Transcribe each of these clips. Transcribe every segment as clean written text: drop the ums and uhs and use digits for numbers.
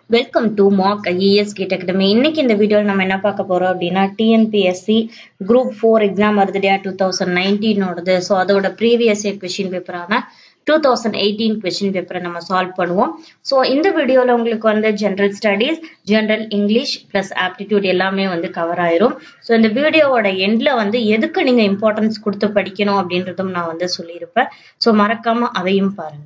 Welcome to Mac IAS Cat academy. இன்னைக்கு இந்த வீடியோவில் நம்ம என்ன பார்க்க போறோம் அப்படின்னா டிஎன்பிஎஸ்சி குரூப் 4 எக்ஸாம் வருது இல்லையா 2019ஓடது. ஸோ அதோட ப்ரீவியஸ் இயர் கொஸ்டின் பேப்பரான 2018 கொஸ்டின் பேப்பரை நம்ம சால்வ் பண்ணுவோம். ஸோ இந்த வீடியோவில் உங்களுக்கு வந்து general studies, general English plus aptitude எல்லாமே வந்து கவர் ஆயிரும். ஸோ இந்த வீடியோவோட எண்ட்ல வந்து எதுக்கு நீங்க இம்பார்ட்டன்ஸ் கொடுத்து படிக்கணும் அப்படின்றதும் நான் வந்து சொல்லியிருப்பேன். ஸோ மறக்காம அதையும் பாருங்க.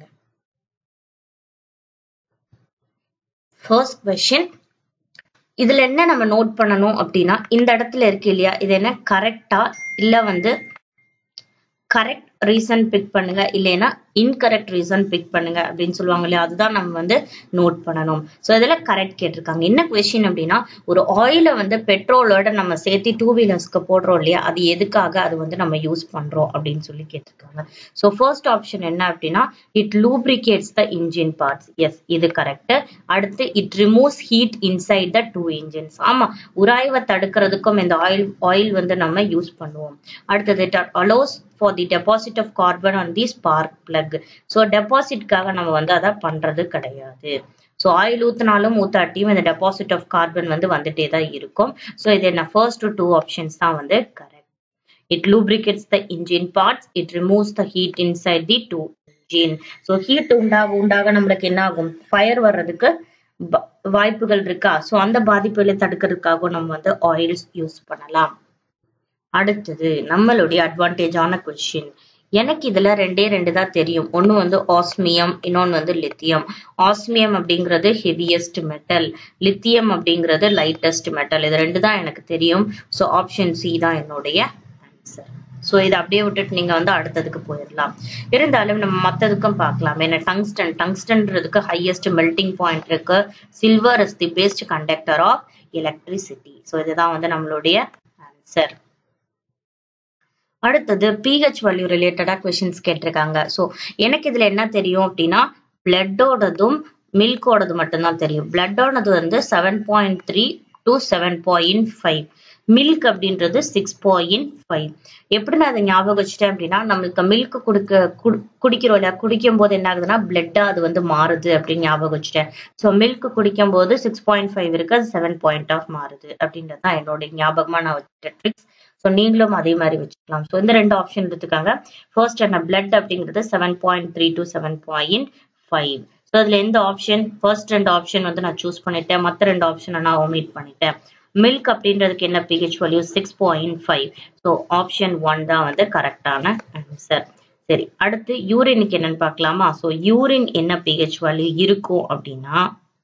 ஃபர்ஸ்ட் கொஸ்டின், இதுல என்ன நம்ம நோட் பண்ணணும் அப்படின்னா, இந்த இடத்துல இருக்கு இல்லையா, இது என்ன கரெக்டா இல்ல வந்து கரெக்ட் ரீசன் பிக் பண்ணுங்க, இல்லைன்னா இன்கரெக்ட் ரீசன் பிக் பண்ணுங்க அப்படின்னு சொல்லுவாங்க இல்லையா, அதுதான் நம்ம வந்து நோட் பண்ணணும். ஸோ இதுல கரெக்ட் கேட்டிருக்காங்க. என்ன கொஸ்டின் அப்படின்னா, ஒரு ஆயில வந்து பெட்ரோலோட நம்ம சேர்த்து 2 வீலர்ஸ்க்கு போடுறோம் இல்லையா, அது எதுக்காக அது வந்து நம்ம யூஸ் பண்றோம் அப்படின்னு சொல்லி கேட்டிருக்காங்க. ஸோ ஃபர்ஸ்ட் ஆப்ஷன் என்ன அப்படின்னா, it lubricates the engine parts. Yes, இது கரெக்ட். அடுத்து it removes heat inside the 2 engines. ஆமா, உராய்வை தடுக்கிறதுக்கும் இந்த ஆயில் வந்து நம்ம யூஸ் பண்ணுவோம். அடுத்தது it allows for the deposit of carbon on the spark plug. So depositக்காக நம்ம வந்து அதை பண்றது கிடையாது. ஸோ ஆயில் ஊத்தினாலும் ஊத்தாட்டியும் இந்த டெபாசிட் ஆஃப் கார்பன் வந்து வந்துட்டே தான் இருக்கும். ஸோ இது என்ன ஃபர்ஸ்ட் 2 ஆப்ஷன்ஸ் தான் வந்து correct. It lubricates the engine parts, it removes the heat inside the 2 engine. So heat உண்டாக நம்மளுக்கு என்ன ஆகும், ஃபயர் வர்றதுக்கு வாய்ப்புகள் இருக்கா. ஸோ அந்த பாதிப்புகளை தடுக்கிறதுக்காக நம்ம வந்து ஆயில்ஸ் யூஸ் பண்ணலாம். அடுத்தது நம்மளுடைய அட்வான்டேஜான கொஸ்டின். எனக்கு இதுல ரெண்டு தான் தெரியும். ஒன்னு வந்து ஆஸ்மியம், இன்னொன்னு வந்து லித்தியம். ஆஸ்மியம் அப்படிங்கிறது ஹெவியஸ்ட் மெட்டல், லித்தியம் அப்படிங்கிறது லைட்டஸ்ட் மெட்டல். இது ரெண்டு தான் எனக்கு தெரியும். ஸோ ஆப்ஷன் சி தான் என்னுடைய ஆன்சர். ஸோ இதை அப்படியே விட்டுட்டு நீங்க வந்து அடுத்ததுக்கு போயிடலாம். இருந்தாலும் நம்ம மற்றதுக்கும் பார்க்கலாம். என்ன டங்ஸ்டன்றதுக்கு ஹையஸ்ட் மெல்டிங் பாயிண்ட் இருக்கு. Silver is the best conductor of electricity. So இதுதான் வந்து நம்மளுடைய ஆன்சர். அடுத்தது pH வேல்யூ ரிலேட்டடா கொஸ்டின்ஸ் கேட்டிருக்காங்க. ஸோ எனக்கு இதுல என்ன தெரியும் அப்படின்னா, பிளட்டோடதும் மில்கோடது மட்டும்தான் தெரியும். பிளட்டோடது வந்து 7.3 to 7.5, மில்க் அப்படின்றது 6.5. எப்படி நான் அதை ஞாபகம் வச்சுட்டேன் அப்படின்னா, நம்மளுக்கு மில்க் குடிக்கிறோம் இல்லையா, குடிக்கும் போது என்ன ஆகுதுன்னா பிளட்டா அது வந்து மாறுது அப்படின்னு ஞாபகம் வச்சுட்டேன். ஸோ மில்க் குடிக்கும் போது 6.5 இருக்கு, அது 7.5 மாறுது அப்படின்றது தான் என்னோட ஞாபகமா நான் வச்சுட்ட ட்ரிக்ஸ். ஸோ நீங்களும் அதே மாதிரி வச்சுக்கலாம். ஸோ இந்த ரெண்டு ஆப்ஷன் எடுத்துக்காங்க. ஃபர்ஸ்ட் என்ன, பிளட் அப்படிங்கிறது 7.3 to 7.5. ஸோ அதுல எந்த ஆப்ஷன், ஃபர்ஸ்ட் ரெண்டு ஆப்ஷன் வந்து நான் சூஸ் பண்ணிட்டேன், மற்ற ரெண்டு ஆப்ஷனை நான் ஒமிட் பண்ணிட்டேன். மில்க் அப்படின்றதுக்கு என்ன pH வேல்யூ 6.5. ஸோ ஆப்ஷன் 1 தான் வந்து கரெக்டான ஆன்சர். சரி, அடுத்து யூரினுக்கு என்னன்னு பார்க்கலாமா. ஸோ யூரின் என்ன pH வேல்யூ இருக்கும் அப்படின்னா,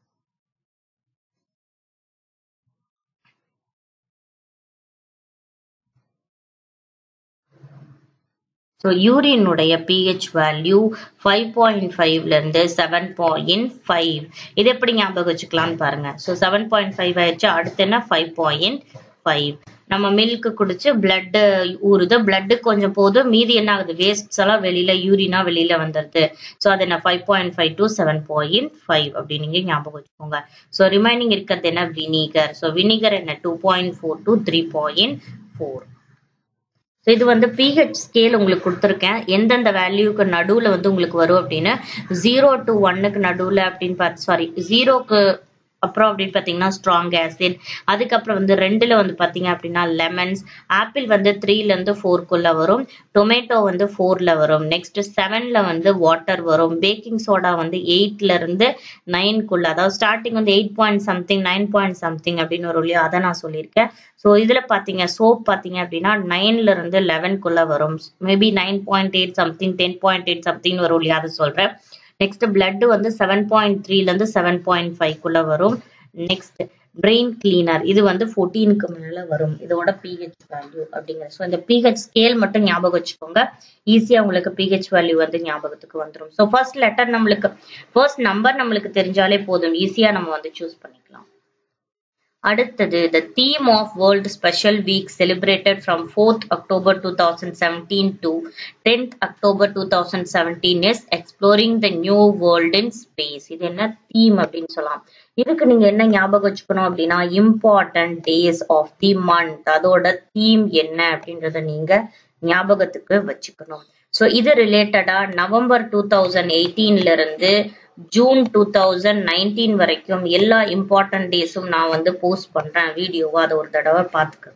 ஸோ யூரினுடைய pH வேல்யூ 5.5ல இருந்து 7.5. இது எப்படி ஞாபகம் வச்சுக்கலாம்னு பாருங்க. ஸோ 7.5 ஆயிடுச்சு, அடுத்து என்ன 5.5. நம்ம மில்க் குடிச்சு பிளட் ஊறுது, பிளட் கொஞ்சம் போதும், மீதி என்ன ஆகுது, வேஸ்ட்ஸ் எல்லாம் வெளியில யூரினா வெளியில வந்துருது. ஸோ அது என்ன 5.5 to 7.5 அப்படின்னு நீங்க ஞாபகம் வச்சுக்கோங்க. ஸோ ரிமைனிங் இருக்கிறது என்ன, வினிகர். ஸோ வினிகர் என்ன 2.4 to 3.4. ஸோ இது வந்து pH ஸ்கேல் உங்களுக்கு கொடுத்துருக்கேன். எந்தெந்த வேல்யூக்கு நடுவுல வந்து உங்களுக்கு வரும் அப்படின்னு, 0 to 1க்கு நடுவுல அப்படின்னு பார்த்து, சாரி 0க்கு அப்புறம் அப்படின்னு பாத்தீங்கன்னா ஸ்ட்ராங் ஆசிட், அதுக்கப்புறம் வந்து 2ல வந்து பாத்தீங்க அப்படின்னா லெமன்ஸ், ஆப்பிள் வந்து 3ல இருந்து 4க்குள்ள வரும், டொமேட்டோ வந்து 4ல வரும், நெக்ஸ்ட் 7ல வந்து வாட்டர் வரும், பேக்கிங் சோடா வந்து 8ல இருந்து 9க்குள்ள, அதாவது ஸ்டார்டிங் வந்து 8 பாயிண்ட் சம்திங் 9 பாயிண்ட் சம்திங் அப்படின்னு வரும் இல்லையா, அதை நான் சொல்லியிருக்கேன். ஸோ இதுல பாத்தீங்க சோப் பாத்தீங்க அப்படின்னா 9ல இருந்து 11க்குள்ள வரும், மேபி 9.8 சம்திங் 10.8 சம்திங் வரும் இல்லையா, அதை சொல்றேன். நெக்ஸ்ட் பிளட் வந்து 7.3ல இருந்து 7.5க்குள்ள வரும். நெக்ஸ்ட் பிரெயின் கிளீனர், இது வந்து 14க்கு மேல வரும், இதோட pH வேல்யூ அப்படிங்கிறது. ஸோ இந்த pH ஸ்கேல் மட்டும் ஞாபகம் வச்சுக்கோங்க, ஈஸியா உங்களுக்கு pH வேல்யூ வந்து ஞாபகத்துக்கு வந்துடும். ஸோ ஃபர்ஸ்ட் லெட்டர் நம்மளுக்கு, ஃபர்ஸ்ட் நம்பர் நம்மளுக்கு தெரிஞ்சாலே போதும், ஈஸியா நம்ம வந்து சூஸ் பண்ணிக்கலாம். அடுத்தது, the theme of World Special Week celebrated from 4th October 2017 to 10th October 2017 is exploring the new world in space. இது என்ன தீம் அப்படின்னு சொல்லலாம். இதுக்கு நீங்க என்ன ஞாபகம் வச்சுக்கணும் அப்படின்னா, important days of the month, அதோட தீம் என்ன அப்படின்றத நீங்க ஞாபகத்துக்கு வச்சுக்கணும். ஸோ இது ரிலேட்டடா நவம்பர் 2018ல இருந்து ஜூன் 2019 வரைக்கும் எல்லா இம்பார்ட்டன்ட் டேஸும் நான் வந்து போஸ்ட் பண்றேன் வீடியோவா, அதை ஒரு தடவை பார்த்துக்கோங்க.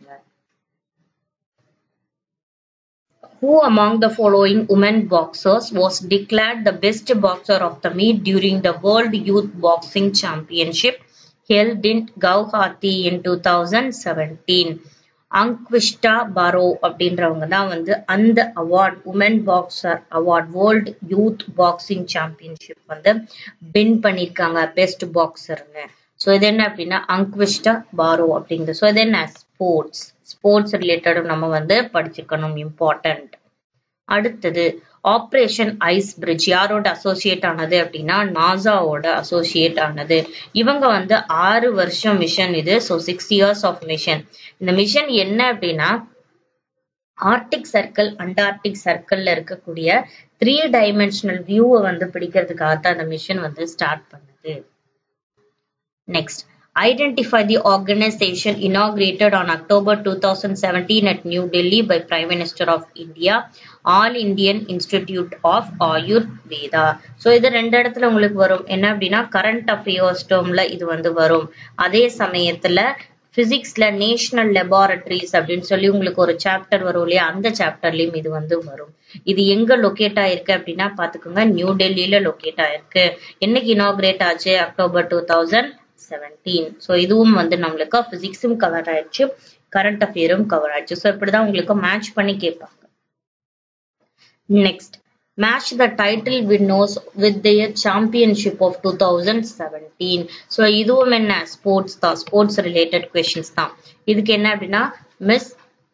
Who among the following women boxers was declared the best boxer of the meet during the World Youth Boxing Championship held in Guwahati in 2017? Ankushita Boro அப்படின்றவங்க தான் வந்து அந்த award, woman boxer award, world youth boxing championship வந்து win பண்ணிருக்காங்க best பாக்ஸர்னு. So இது என்ன அப்படின்னா அங்க்விஷ்டா பாரோ அப்படிங்கிறது. ஸோ இது என்ன ஸ்போர்ட்ஸ் ரிலேட்டடும் நம்ம வந்து படிச்சுக்கணும், இம்பார்ட்டன்ட். அடுத்தது ஆப்ரேஷன் ஐஸ் பிரிட்ஜ் யாரோட அசோசியேட் ஆனது அப்படின்னா நாசாவோட அசோசியேட் ஆனது. இவங்க வந்து 6 வருஷம் மிஷன் இது. So 6 years of mission. இந்த மிஷன் என்ன அப்படின்னா ஆர்டிக் சர்க்கிள், அண்டார்டிக் சர்க்கிள்ல இருக்கக்கூடிய 3 dimensional வியூவை வந்து பிடிக்கிறதுக்காக தான் அந்த மிஷன் வந்து ஸ்டார்ட் பண்ணுது. Next, identify the organization inaugurated on October 2017 at New Delhi by Prime Minister of India, All Indian Institute of Ayurveda. So இது ரெண்டு இடத்துல உங்களுக்கு வரும். என்ன அப்படின்னா கரண்ட் அஃபேர்ஸ் டேர்ம்ல இது வந்து வரும். அதே சமயத்துல பிசிக்ஸ்ல நேஷனல் லெபார்டரிஸ் அப்படின்னு சொல்லி உங்களுக்கு ஒரு சாப்டர் வரும் இல்லையா, அந்த சாப்டர்லயும் இது வந்து வரும். இது எங்க லொகேட் ஆயிருக்கு அப்படின்னா பாத்துக்கோங்க, நியூ டெல்லியில லொகேட் ஆயிருக்கு. என்னைக்கு இனாகிரேட் ஆச்சு? October 2017. ஸோ இதுவும் வந்து நம்மளுக்கு பிசிக்ஸும் கவர் ஆயிடுச்சு, கரண்ட் அஃபேரும் கவர் ஆயிடுச்சு. ஸோ இப்படிதான் உங்களுக்கு மேட்ச் பண்ணி கேட்பாங்க. Next, match the title winners with their championship of 2017. So இதுவும் என்ன ஸ்போர்ட்ஸ் தான், ஸ்போர்ட்ஸ் ரிலேட்டட் கொஸ்டின்ஸ் தான். இதுக்கு என்ன அப்படின்னா மிஸ்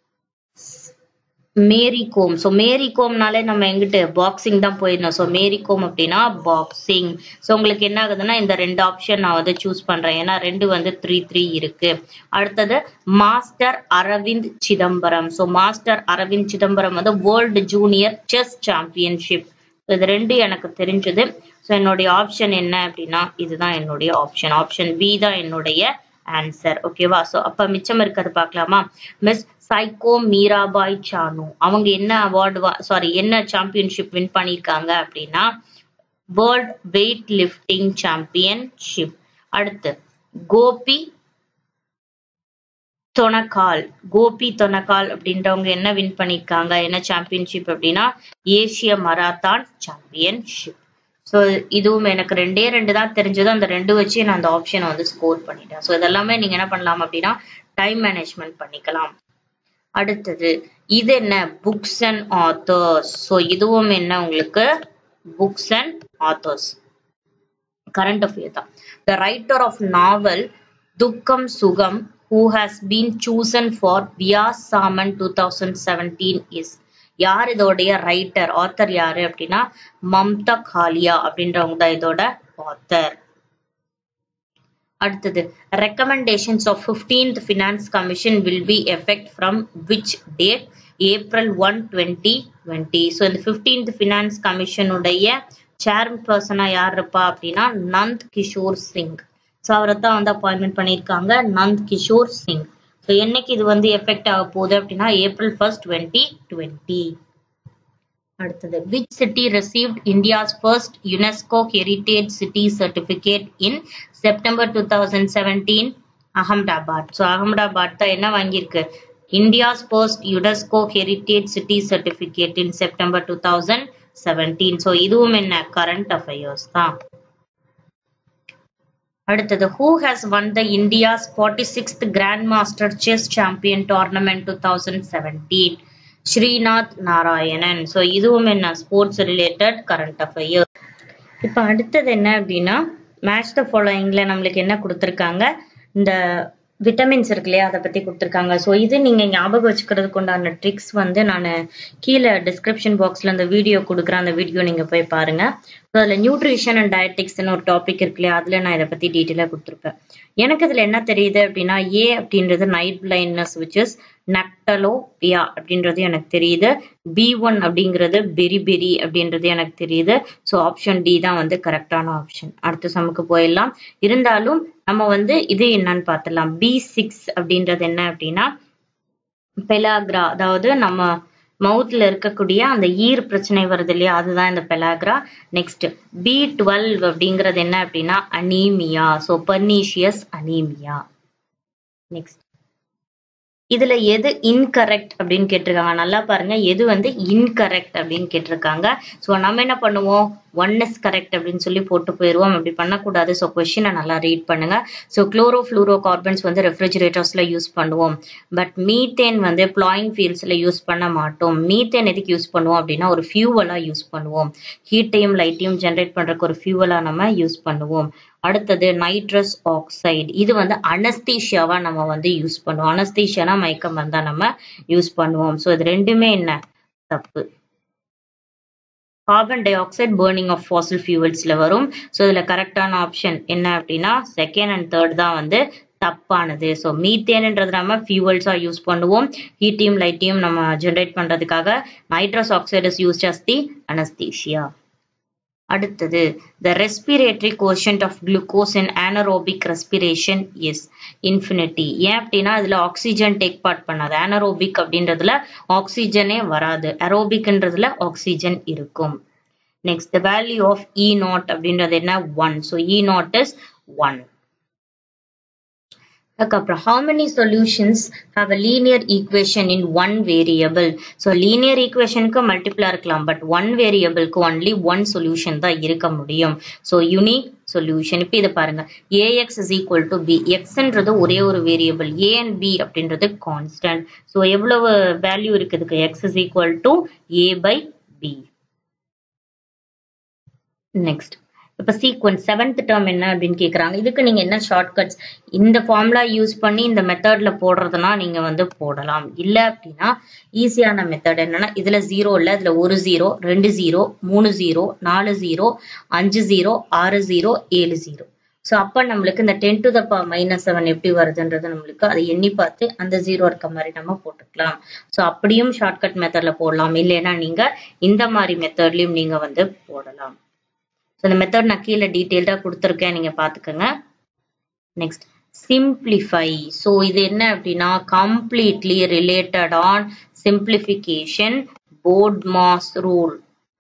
மேரி கோம். ஸோ மேரி கோம்னாலே நம்ம எங்கிட்ட பாக்ஸிங் தான் போயிருந்தோம். ஸோ மேரி கோம் அப்படின்னா பாக்ஸிங். ஸோ உங்களுக்கு என்ன ஆகுதுன்னா இந்த 2 ஆப்ஷன் நான் வந்து சூஸ் பண்றேன், ஏன்னா 2 வந்து 3-3 இருக்கு. அடுத்தது master Aravind Chidambaram. So master Aravind Chidambaram வந்து வேர்ல்டு ஜூனியர் செஸ் சாம்பியன்ஷிப். இது 2 எனக்கு தெரிஞ்சது. ஸோ என்னுடைய ஆப்ஷன் என்ன அப்படின்னா இதுதான் என்னுடைய ஆப்ஷன். ஆப்ஷன் பி தான் என்னுடைய ஆன்சர். ஓகேவா? ஸோ அப்ப மிச்சம் இருக்கிறது பார்க்கலாமா? மிஸ் சைக்கோ மீராபாய் சானு அவங்க என்ன அவார்டு என்ன சாம்பியன்ஷிப் வின் பண்ணிருக்காங்க அப்படின்னா வேர்ல்ட் வெயிட் லிஃப்டிங் சாம்பியன்ஷிப். அடுத்து கோபி தொனகால் அப்படின்றவங்க என்ன வின் பண்ணிருக்காங்க, என்ன சாம்பியன்ஷிப் அப்படின்னா ஏசிய மராத்தான் சாம்பியன்ஷிப். ஸோ இதுவும் எனக்கு 2 தான் தெரிஞ்சது. அந்த 2 வச்சு நான் அந்த ஆப்ஷனை வந்து ஸ்கோர் பண்ணிட்டேன். ஸோ இதெல்லாமே நீங்க என்ன பண்ணலாம் அப்படின்னா டைம் மேனேஜ்மெண்ட் பண்ணிக்கலாம். அடுத்தது இது என்ன புக்ஸ் அண்ட் ஆத்தர்ஸ். ஸோ இதுவும் என்ன உங்களுக்கு books and authors, current affair தான். த ரைட்டர் ஆஃப் நாவல் துக்கம் சுகம் who has been chosen for வியாசாமன் 2017 is. யார் இதோடைய ரைட்டர், ஆத்தர் யாரு அப்படின்னா மம்தா காலியா அப்படின்றவங்க தான் இதோட ஆத்தர். அடுத்தது recommendations of 15th Finance Commission will be effect from which date? April 1, 2020. So இந்த 15th Finance Commission உடைய சேர்பர்சனா யார் இருப்பா அப்படின்னா நந்த் கிஷோர் சிங். ஸோ அவரை தான் வந்து அப்பாயின்மெண்ட் பண்ணியிருக்காங்க, நந்த் கிஷோர் சிங். ஸோ என்னைக்கு இது வந்து எஃபெக்ட் ஆக போகுது அப்படின்னா April 1, 2020. அடுத்தது which city received India's first UNESCO Heritage City Certificate in September 2017? Ahmedabad. So Ahmedabad தான் என்ன வாங்கியிருக்கு India's first UNESCO Heritage City Certificate in September 2017. So இதுவும் என்ன கரண்ட் அஃபேர்ஸ் தான். அடுத்தது who has won the India's 46th Grandmaster Chess Champion Tournament 2017? Srinath Narayanan. So இதுவும் என்ன sports related current affair. இப்போ அடுத்தது என்ன அப்படின்னா மேட்ச் த ஃபாலோயிங்ல நம்மளுக்கு என்ன கொடுத்துருக்காங்க, இந்த விட்டமின்ஸ் இருக்கு இல்லையா அதை பத்தி கொடுத்துருக்காங்க. ஸோ இது நீங்க ஞாபகம் வச்சுக்கிறதுக்கு உண்டான ட்ரிக்ஸ் வந்து நான் கீழே டிஸ்கிரிப்ஷன் பாக்ஸ்ல அந்த வீடியோ கொடுக்குறேன், அந்த வீடியோ நீங்க போய் பாருங்க. ஸோ அதுல நியூட்ரிஷன் அண்ட் டயட்டிக்ஸ்னு ஒரு டாபிக் இருக்கு இல்லையா, அதுல நான் இதை பத்தி டீட்டெயிலா கொடுத்துருப்பேன். எனக்கு இதுல என்ன தெரியுது அப்படின்னா ஏ அப்படின்றது night blindness which is nyctalopia அப்படின்றது எனக்கு தெரியுது. B1 அப்படிங்கிறது பெரி அப்படின்றது எனக்கு தெரியுது. ஸோ ஆப்ஷன் டி தான் வந்து கரெக்டான ஆப்ஷன். அடுத்த சமுக்கு போயிடலாம். இருந்தாலும் நம்ம வந்து இது என்னன்னு பார்த்துடலாம். B6 அப்படின்றது என்ன அப்படின்னா பெலாக்ரா, அதாவது நம்ம மவுத்ல இருக்கக்கூடிய அந்த ஈர் பிரச்சனை வருது இல்லையா, அதுதான் இந்த பெலாக்ரா. நெக்ஸ்ட் B12 அப்படிங்கிறது என்ன அப்படின்னா anaemia. So pernicious anaemia. Next இதுல எது இன்கரெக்ட் அப்படின்னு கேட்டிருக்காங்க. நல்லா பாருங்க, எது வந்து இன்கரெக்ட் அப்படின்னு கேட்டிருக்காங்க. ஸோ நம்ம என்ன பண்ணுவோம், 1 is correct அப்படின்னு சொல்லி போட்டு போயிடுவோம். அப்படி பண்ணக்கூடாது. ஸோ கொஸ்டினை நல்லா ரீட் பண்ணுங்க. ஸோ குளோரோஃப்ளூரோ கார்பன்ஸ் வந்து ரெஃப்ரிஜிரேட்டர்ஸ்ல யூஸ் பண்ணுவோம். பட் மீத்தேன் வந்து ப்ளாயிங் ஃபீல்ட்ஸ்ல யூஸ் பண்ண மாட்டோம். மீத்தேன் எதுக்கு யூஸ் பண்ணுவோம் அப்படின்னா ஒரு ஃபியூவலா யூஸ் பண்ணுவோம். ஹீட்டையும் லைட்டையும் ஜென்ரேட் பண்றதுக்கு ஒரு ஃபியூவலா நம்ம யூஸ் பண்ணுவோம். அடுத்தது நைட்ரஸ் ஆக்சைடு. இது வந்து அனஸ்தீஷியாவா நம்ம வந்து யூஸ் பண்ணுவோம். அனஸ்தீஷியானா மயக்க மருந்தா நம்ம யூஸ் பண்ணுவோம். ஸோ இது ரெண்டுமே என்ன தப்பு. Carbon dioxide burning of fossil ஃபியூவல்ஸ்ல வரும். ஸோ இதுல கரெக்டான ஆப்ஷன் என்ன அப்படின்னா செகண்ட் அண்ட் தேர்ட் தான் வந்து தப்பானது. ஸோ மீத்தேன்ன்றது நம்ம ஃபியூவல்ஸா யூஸ் பண்ணுவோம். ஹீட்டையும் லைட்டையும் நம்ம ஜென்ரேட் பண்றதுக்காக. Nitrous oxide is used as the anaesthesia. அடுத்தது the respiratory quotient of glucose in anaerobic respiration is infinity. ஏன் அப்படின்னா இதுல ஆக்சிஜன் டேக் பார்ட் பண்ணாது. anaerobic அப்படின்றதுல ஆக்சிஜனே வராது. aerobicன்றதுல ஆக்சிஜன் இருக்கும். next the value of E0 அப்படின்றது என்ன 1. so E0 is 1. அதுக்கப்புறம் how many solutions have a linear equation in one variable? so linear equationக்கு மல்டிபிளா இருக்கலாம். பட் one variableக்கு only one solution தான் இருக்க முடியும். so unique solution. இப்போ இதை பாருங்க, ax is equal to b. xன்றது ஒரே ஒரு வேரியபிள், a and b அப்படின்றது கான்ஸ்டன்ட். so எவ்வளவு வேல்யூ இருக்குதுக்கு, x is equal to a by b. Next இப்ப சீக்வன்ஸ் 7th டேர்ம் என்ன அப்படின்னு கேக்குறாங்க. இதுக்கு நீங்க என்ன ஷார்ட்கட்ஸ், இந்த ஃபார்முலா யூஸ் பண்ணி இந்த மெத்தட்ல போடுறதுனா நீங்க வந்து போடலாம். இல்ல அப்படின்னா ஈஸியான மெத்தட் என்னன்னா, இதுல 0 இல்ல, இதுல 1 0 2 0 3 0 4 0 5 0 6 0 7 0. ஸோ அப்ப நம்மளுக்கு இந்த 10 to the power -7 எப்படி வருதுன்றது நம்மளுக்கு அதை எண்ணி பார்த்து அந்த 0 இருக்க மாதிரி நம்ம போட்டுக்கலாம். ஸோ அப்படியும் ஷார்ட்கட் மெத்தட்ல போடலாம். இல்லைன்னா நீங்க இந்த மாதிரி மெத்தட்லயும் நீங்க வந்து போடலாம். இந்த மெத்தட் நான் கீழே டீடைல்டா கொடுத்துருக்கேன், நீங்க பாத்துக்கோங்க. Next simplify. ஸோ இது என்ன அப்படின்னா completely related on simplification BODMAS rule.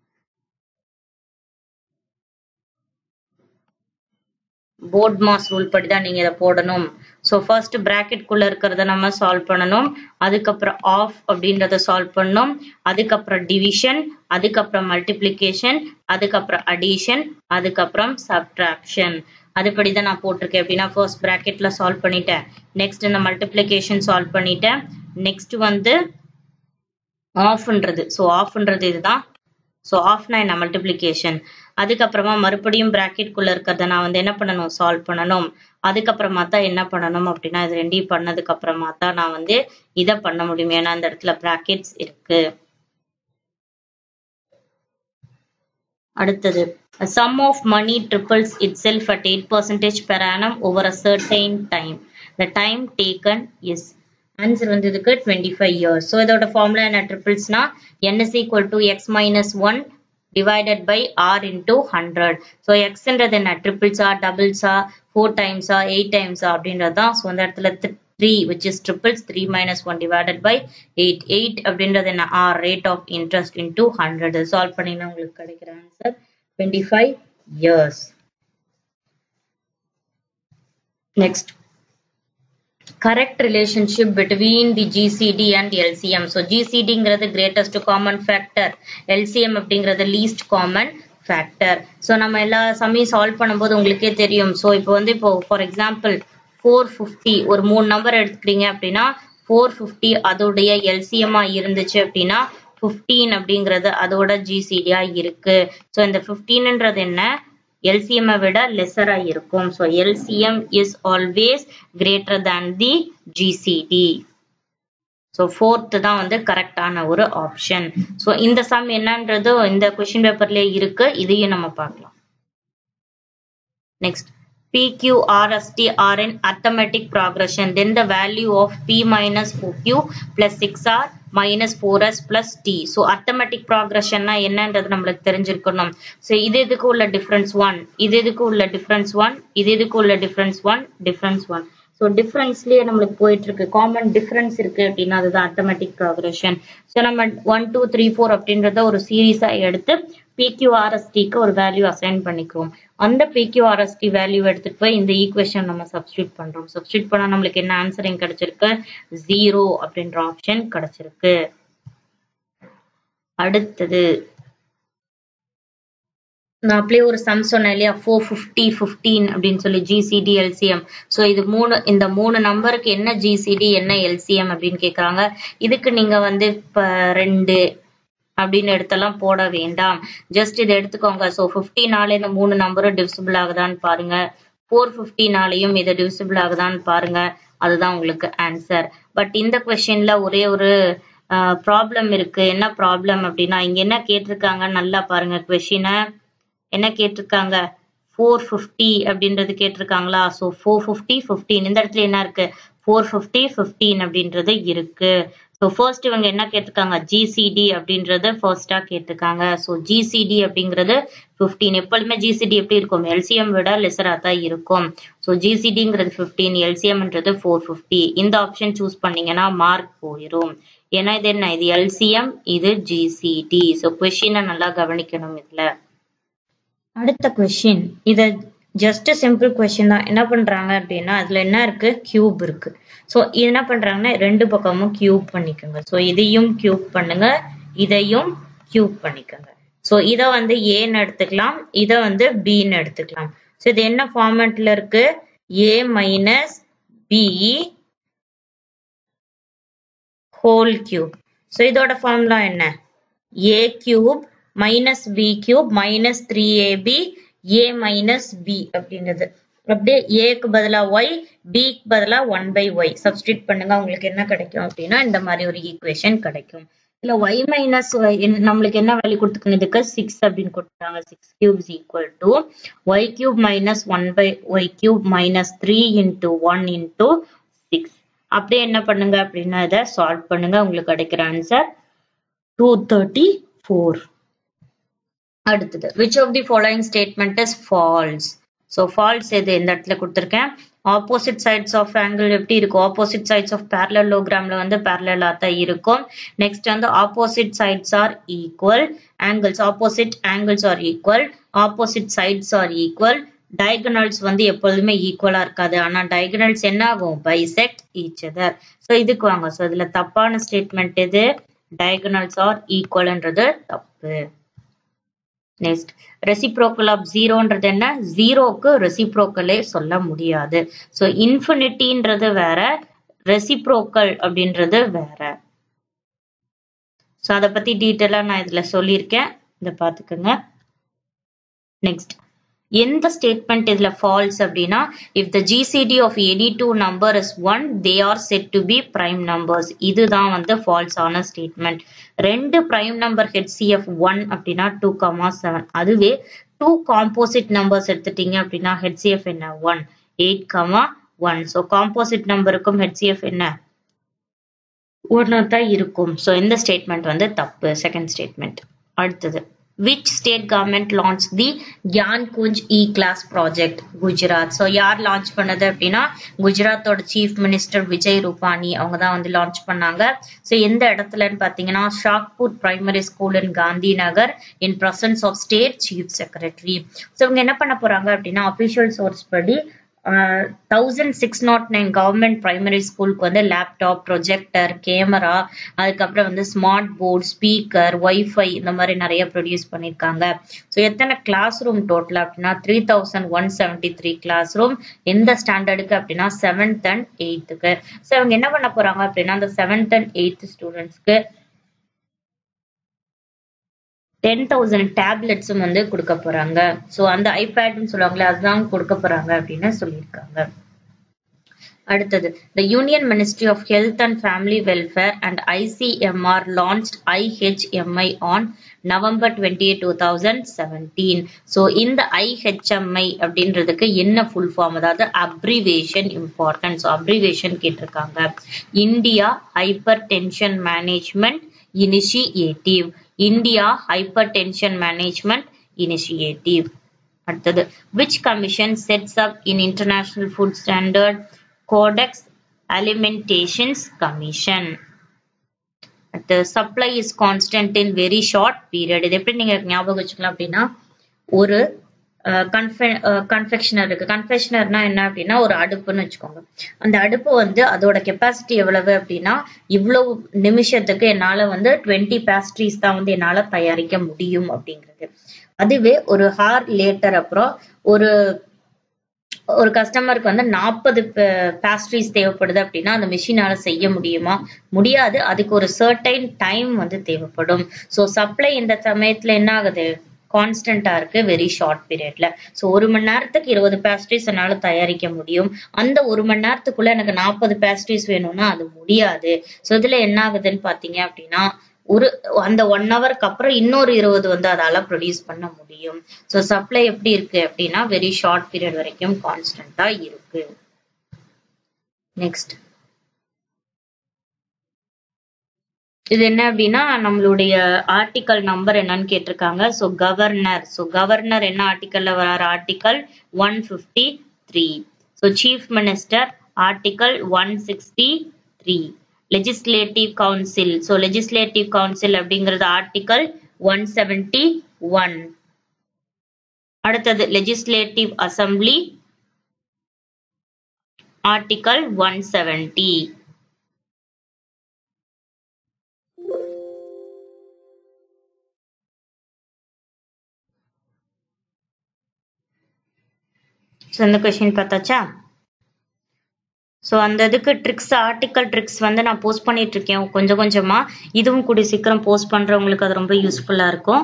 BODMAS rule படி தான் நீங்க இதை போடணும். ஸோ ஃபர்ஸ்ட் பிராக்கெட் குள்ள இருக்கிறத நம்ம சால்வ் பண்ணணும். அதுக்கப்புறம் ஆஃப் அப்படின்றத சால்வ் பண்ணணும். அதுக்கப்புறம் டிவிஷன், அதுக்கப்புறம் மல்டிப்ளிகேஷன், அதுக்கப்புறம் அடிஷன், அதுக்கப்புறம் சப்ட்ராக்ஷன். அதுபடிதான் நான் போட்டிருக்கேன். அப்படின்னா ஃபர்ஸ்ட் பிராக்கெட்ல சால்வ் பண்ணிட்டேன். நெக்ஸ்ட் இந்த மல்டிப்ளிகேஷன் சால்வ் பண்ணிட்டேன். நெக்ஸ்ட் வந்து ஆஃப்ன்றது. ஸோ ஆஃப்ன்றது இதுதான். ஸோ ஆஃப்னா என்ன மல்டிப்ளிகேஷன். அதுக்கப்புறமா மறுபடியும் பிராக்கெட் குள்ள இருக்கிறத நான் வந்து என்ன பண்ணணும், சால்வ் பண்ணணும். அதுக்கப்புறமா தான் என்ன பண்ணணும் அப்படின்னா இது ரெண்டையும் பண்ணதுக்கு அப்புறமா தான் நான் வந்து இதை பண்ண முடியும். ஏன்னா அந்த இடத்துல பிராக்கெட்ஸ் இருக்கு. அடுத்தது sum of money triples itself at 8% per annum over a certain time. The time taken is answer வந்து இதுக்கு 25 years. ஸோ இதோட ஃபார்முலா என்ன, ட்ரிபிள்ஸ்னா n is equal to x minus 1 divided by r into 100. So எக்ஸ்ன்றது என்ன, ட்ரிபிள்ஸா டபுள்ஸா 4 டைம்ஸா 8 டைம்ஸா அப்படின்றது தான். ஸோ அந்த இடத்துல 3 which is triples 3 minus 1 divided by 8. 8 அப்படின்றது என்ன, r rate of interest into 100. Solve பண்ணினா உங்களுக்கு கிடைக்கிற answer 25 years. Next, correct relationship between the GCD and LCM. So GCD ங்கிறது greatest common factor, LCM அப்படிங்கிறது least common factor. So நம்ம எல்லா சமையும் solve பண்ணும்போது உங்களுக்கே தெரியும். So இப்போ வந்து இப்போ for example 450 ஒரு 3 நம்பர் எடுத்துக்கிறீங்க அப்படின்னா 450 அதோடைய LCM இருந்துச்சு அப்படின்னா 15 அப்படிங்கிறது அதோட GCD இருக்கு. So இந்த 15ன்றது என்ன, LCM விட லெஸரா இருக்கும். So LCM is always greater than the GCD. So fourth தான் வந்து கரெக்டான ஒரு ஆப்ஷன். So இந்த சம் என்னன்றது இந்த கொஸ்டின் பேப்பர்லயே இருக்கு, இதையும் நம்ம பார்க்கலாம். Next, PQRST are in arithmetic progression. Then the value of P minus 4Q plus 6R minus 4S plus T. So arithmetic progression na என்னன்றது நம்மளுக்கு தெரிஞ்சிருக்கணும். So இது இதுக்கு உள்ள difference 1, இது இதுக்கு உள்ள difference 1, இது இதுக்கு உள்ள difference 1, difference 1. ஸோ டிஃபரன்ஸ்லயே நம்மளுக்கு போயிட்டு இருக்கு, காமன் டிஃபரன்ஸ் இருக்கு அப்படின்னா அதுதான் அரித்மெட்டிக் ப்ராக்ரஷன். ஸோ நம்ம 1 2 3 4 அப்படின்றத ஒரு சீரீஸா எடுத்து PQRSTக்கு ஒரு வேல்யூ அசைன் பண்ணிக்கிறோம். அந்த PQRST வேல்யூ எடுத்துட்டு போய் இந்த ஈக்குவேஷன் நம்ம சப்ஸ்டியூட் பண்றோம். சப்ஸ்டியூட் பண்ணா நம்மளுக்கு என்ன ஆன்சர் இங்க கிடைச்சிருக்கு? 0 அப்படின்ற ஆப்ஷன் கிடைச்சிருக்கு. அடுத்தது நான் அப்படியே ஒரு சம் சொன்னேன் இல்லையா, 450 15 அப்படின்னு சொல்லி GCD LCM. ஸோ இது இந்த மூணு நம்பருக்கு என்ன GCD என்ன LCM அப்படின்னு கேட்கறாங்க. இதுக்கு நீங்க வந்து இப்ப 2 அப்படின்னு எடுத்தெல்லாம் போட வேண்டாம், ஜஸ்ட் இதை எடுத்துக்கோங்க. ஸோ 50நால இந்த மூணு நம்பரும் டிவிசிபிள் ஆகுதான்னு பாருங்க, 450நாலையும் இது டிவிசிபிள் ஆகுதான்னு பாருங்க, அதுதான் உங்களுக்கு ஆன்சர். பட் இந்த கொஸ்டின்ல ஒரே ஒரு ப்ராப்ளம் இருக்கு. என்ன ப்ராப்ளம் அப்படின்னா, இங்க என்ன கேட்டிருக்காங்க நல்லா பாருங்க. கொஸ்டினை என்ன கேட்டிருக்காங்க? 450 அப்படின்றது கேட்டிருக்காங்களா? ஸோ 450 15 இந்த இடத்துல என்ன இருக்கு? 450 15 அப்படின்றது இருக்கு. ஸோ ஃபர்ஸ்ட் இவங்க என்ன கேட்டிருக்காங்க? GCD அப்படின்றது ஃபர்ஸ்டா கேட்டிருக்காங்க. ஸோ GCD அப்படிங்கிறது 15. எப்பொழுதுமே GCD எப்படி இருக்கும்? LCM விட லெசரா தான் இருக்கும். ஸோ GCDங்கிறது 15, LCMன்றது 450. இந்த ஆப்ஷன் சூஸ் பண்ணீங்கன்னா மார்க் போயிடும். ஏன்னா இது என்ன? இது LCM, இது GCD. ஸோ கொஸ்டினை நல்லா கவனிக்கணும் இதுல. அடுத்த கொஸ்டின், இத ஜஸ்ட் சிம்பிள் கொஸ்டின் தான். என்ன பண்றாங்க அப்படின்னா, அதுல என்ன இருக்கு? கியூப் இருக்கு. ஸோ இது என்ன பண்றாங்கன்னா, ரெண்டு பக்கமும் கியூப் பண்ணிக்கோங்க. ஸோ இதையும் கியூப் பண்ணுங்க, இதையும் கியூப் பண்ணிக்கோங்க. ஸோ இதை வந்து ஏன்னு எடுத்துக்கலாம், இதை வந்து பின்னு எடுத்துக்கலாம். ஸோ இது என்ன ஃபார்மேட்ல இருக்கு? A minus B whole cube. So இதோட ஃபார்முலா என்ன? A cube minus B cube minus 3AB A minus B அப்படின்றது. அப்படியே ஏக்கு பதிலா y, பிக்கு பதிலா 1/y சப்ஸ்டியூட் பண்ணுங்க. உங்களுக்கு என்ன கிடைக்கும் அப்படின்னா இந்த மாதிரி ஒரு ஈக்குவேஷன் கிடைக்கும். இல்ல y மைனஸ் நம்மளுக்கு என்ன வேல்யூ கொடுத்துக்கணும்? இதுக்கு 6 அப்படின்னு கொடுத்தாங்க. 6 cubes equal to y cube minus 1/y cube minus 3 into 1 into 6. அப்படியே என்ன பண்ணுங்க அப்படின்னா இதை சால்வ் பண்ணுங்க. உங்களுக்கு கிடைக்கிற ஆன்சர் 234. அடுத்தது, which of the following statement is false? So false எது இந்த இடத்துல கொடுத்திருக்கேன். opposite sides of angle எப்படி இருக்கும்? opposite sides of parallelogramல வந்து parallel தான் இருக்கும். next வந்து opposite sides are equal, angles opposite angles are equal, opposite sides are equal, diagonals வந்து எப்பொழுதுமே ஈக்குவலா இருக்காது. ஆனா diagonals என்ன ஆகும்? bisect each other. so இதுக்கு வாங்க. so இதுல தப்பான ஸ்டேட்மெண்ட் எது? diagonals are equalன்றது தப்பு. நெக்ஸ்ட், ரெசிப்ரோக்கல் ஆஃப் ஜீரோன்றது என்ன? ஜீரோக்கு ரெசிப்ரோக்கலே சொல்ல முடியாது. ஸோ இன்ஃபினிட்டின்றது வேற, ரெசிப்ரோக்கல் அப்படின்றது வேற. ஸோ அதை பத்தி டீட்டெயிலா நான் இதுல சொல்லியிருக்கேன், இதை பார்த்துக்கோங்க. நெக்ஸ்ட், எந்த ஸ்டேட்மெண்ட் இதுல ஃபால்ஸ் அப்படின்னா, if the GCD of any two number is 1, they are said to be prime numbers. இதுதான் வந்து ஃபால்ஸ் ஆன ஸ்டேட்மெண்ட். ரெண்டு பிரைம் நம்பர் HCF 1 அப்படின்னா 2,7. அதுவே 2 காம்போசிட் நம்பர்ஸ் எடுத்துட்டீங்க அப்படின்னா HCF என்ன? 1 8,1. ஸோ காம்போசிட் நம்பருக்கும் HCF என்ன? 1 தான் இருக்கும். ஸோ இந்த ஸ்டேட்மெண்ட் வந்து தப்பு, செகண்ட் ஸ்டேட்மெண்ட். அடுத்தது, which state government launched the Gyan Kunj E-Class project? Gujarat. So யார் லான்ச் பண்ணது அப்படின்னா குஜராத்தோட சீஃப் மினிஸ்டர் விஜய் ரூபானி அவங்க தான் வந்து லான்ச் பண்ணாங்க. ஸோ எந்த இடத்துலன்னு பார்த்தீங்கன்னா Shahpur primary school in Gandhi Nagar in presence of state chief secretary. So இவங்க என்ன பண்ண போறாங்க அப்படின்னா அபிஷியல் சோர்ஸ் படி 1609 கவர்மெண்ட் பிரைமரி ஸ்கூலுக்கு வந்து லேப்டாப், ப்ரொஜெக்டர், கேமரா, அதுக்கப்புறம் வந்து ஸ்மார்ட் போர்ட், ஸ்பீக்கர், வைஃபை இந்த மாதிரி நிறைய ப்ரொடியூஸ் பண்ணியிருக்காங்க. ஸோ எத்தனை கிளாஸ் ரூம் டோட்டல் அப்படின்னா 3173 கிளாஸ் ரூம். எந்த ஸ்டாண்டர்டுக்கு அப்படின்னா 7th and 8th. ஸோ அவங்க என்ன பண்ண போறாங்க அப்படின்னா அந்த 7th and 8th ஸ்டூடெண்ட்ஸ்க்கு 10,000 டேப்லெட்ஸும் வந்து கொடுக்க போறாங்க. ஸோ அந்த ஐபேட்னு சொல்லுவாங்களே அதுதான் கொடுக்க போறாங்க அப்படின்னு சொல்லியிருக்காங்க. அடுத்தது, the Union Ministry of Health and Family Welfare and ICMR launched IHMI on November 28, 2017. So இந்த IHMI அப்படின்றதுக்கு என்ன ஃபுல் ஃபார்ம், அதாவது அப்ரிவேஷன் இம்பார்ட்டன்ட். ஸோ அப்ரிவேஷன் கேட்டிருக்காங்க. India hypertension management initiative. India hypertension management initiative. அடுத்தது, which commission sets up in international food standard? Codex Alimentations Commission. The supply is constant in very short period. இது எப்படி நீங்க ஞாபகம் வச்சுக்கலாம் அப்படின்னா ஒரு கன்ஃபெக்ஷனர் இருக்கு. கன்ஃபெக்ஷனர்னா என்ன அப்படின்னா ஒரு அடுப்புன்னு வச்சுக்கோங்க. அந்த அடுப்பு வந்து அதோட கெப்பாசிட்டி எவ்வளவு அப்படின்னா இவ்வளவு நிமிஷத்துக்கு என்னால வந்து 20 பேஸ்ட்ரீஸ் தான் வந்து என்னால தயாரிக்க முடியும் அப்படிங்கிறது. அதுவே ஒரு ஹார் லேட்டர் அப்புறம் ஒரு கஸ்டமருக்கு வந்து 40 பேஸ்ட்ரீஸ் தேவைப்படுது அப்படின்னா அந்த மிஷினால செய்ய முடியுமா? முடியாது. அதுக்கு ஒரு சர்டைன் டைம் வந்து தேவைப்படும். ஸோ சப்ளை இந்த சமயத்துல என்ன ஆகுது? கான்ஸ்டன்டா இருக்கு வெரி ஷார்ட் பீரியட்ல. ஸோ 1 மணி நேரத்துக்கு 20 பேஸ்ட்ரீஸ் என்னால தயாரிக்க முடியும். அந்த 1 மணி நேரத்துக்குள்ள எனக்கு 40 பேஸ்ட்ரீஸ் வேணும்னா அது முடியாது. ஸோ இதுல என்ன ஆகுதுன்னு பாத்தீங்க அப்படின்னா அந்த 1 ஹவருக்கு அப்புறம் இன்னொரு 20 வந்து அதால ப்ரொடியூஸ் பண்ண முடியும். ஸோ சப்ளை எப்படி இருக்கு அப்படின்னா வெரி ஷார்ட் பீரியட் வரைக்கும் கான்ஸ்டன்டா இருக்கு. நெக்ஸ்ட் இது என்ன அப்படின்னா நம்மளுடைய ஆர்டிகல் நம்பர் என்னன்னு கேட்டிருக்காங்க. ஸோ கவர்னர் என்ன ஆர்டிகல்ல வர? Article 153. So chief minister article 163. Legislative council. So legislative council அப்படிங்கிறது ஆர்டிகல் 171. அடுத்தது லெஜிஸ்லேட்டிவ் அசம்பிளி ஆர்டிகல் 170. ஸோ இந்த கொஸ்டின் பார்த்தாச்சா? ஸோ அந்த இதுக்கு ட்ரிக்ஸ் ஆர்டிக்கல் ட்ரிக்ஸ் வந்து நான் போஸ்ட் பண்ணிட்டு இருக்கேன் கொஞ்சம் கொஞ்சமா. இதுவும் கூடிய சீக்கிரம் போஸ்ட் பண்றவங்களுக்கு அது ரொம்ப யூஸ்ஃபுல்லா இருக்கும்.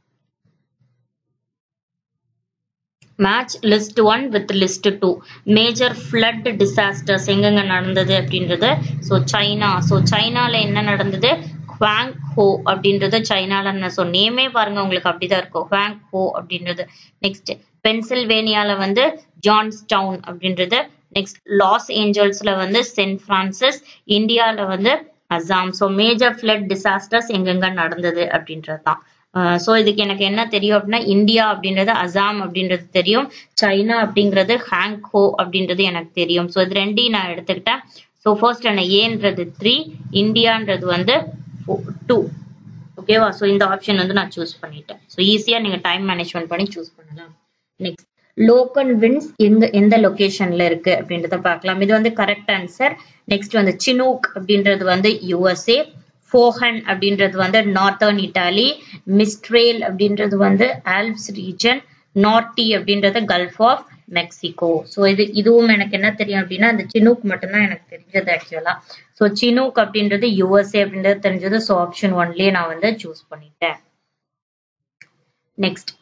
Match list 1 with list 2. Major flood disasters எங்கெங்க நடந்தது அப்படின்றது. ஸோ சைனால என்ன நடந்தது? ஹுவாங் ஹோ அப்படின்றது சைனால. ஸோ நேமே பாருங்க உங்களுக்கு அப்படிதான் இருக்கும், ஹுவாங் ஹோ அப்படின்றது. நெக்ஸ்ட் பென்சில்வேனியால வந்து ஜான்ஸ்டவுன் அப்படின்றது. நெக்ஸ்ட் லாஸ் ஏஞ்சல்ஸ்ல வந்து சென்ட் பிரான்சிஸ். இந்தியால வந்து Assam. So major flood disasters எங்கெங்க நடந்தது அப்படின்றது தான். ஸோ இதுக்கு எனக்கு என்ன தெரியும் அப்படின்னா இந்தியா அப்படின்றது அசாம் அப்படின்றது தெரியும், சைனா அப்படிங்கிறது ஹாங்ஹோ அப்படின்றது எனக்கு தெரியும். ஸோ இது ரெண்டையும் நான் எடுத்துக்கிட்டேன். ஸோ ஃபர்ஸ்ட் என்ன ஏன்றது 3, இந்தியான்றது வந்து 2. ஓகேவா? ஸோ இந்த ஆப்ஷன் வந்து நான் சூஸ் பண்ணிட்டேன். ஸோ ஈஸியா நீங்க டைம் மேனேஜ்மெண்ட் பண்ணி சூஸ் பண்ணலாம். நெக்ஸ்ட் லோக்கல் வின்ஸ் எந்த லொகேஷன்ல இருக்கு அப்படின்றத பார்க்கலாம். இது வந்து கரெக்ட் ஆன்சர். நெக்ஸ்ட் வந்து சினூக் அப்படின்றது வந்து யுஎஸ்ஏ. ஃபோஹன் அப்படின்றது வந்து நார்த்தர்ன் இட்டாலி. மிஸ்ட்ரேல் அப்படின்றது வந்து ஆல்ப்ஸ் ரீஜன். நார்டி அப்படின்றது கல்ஃப் ஆஃப் மெக்சிகோ. ஸோ இதுவும் எனக்கு என்ன தெரியும் அப்படின்னா அந்த சினூக் மட்டும்தான் எனக்கு தெரிஞ்சது ஆக்சுவலா. ஸோ சினூக் அப்படின்றது யுஎஸ்ஏ அப்படின்றது தெரிஞ்சது. ஸோ ஆப்ஷன் 1லயே நான் வந்து சூஸ் பண்ணிட்டேன். Next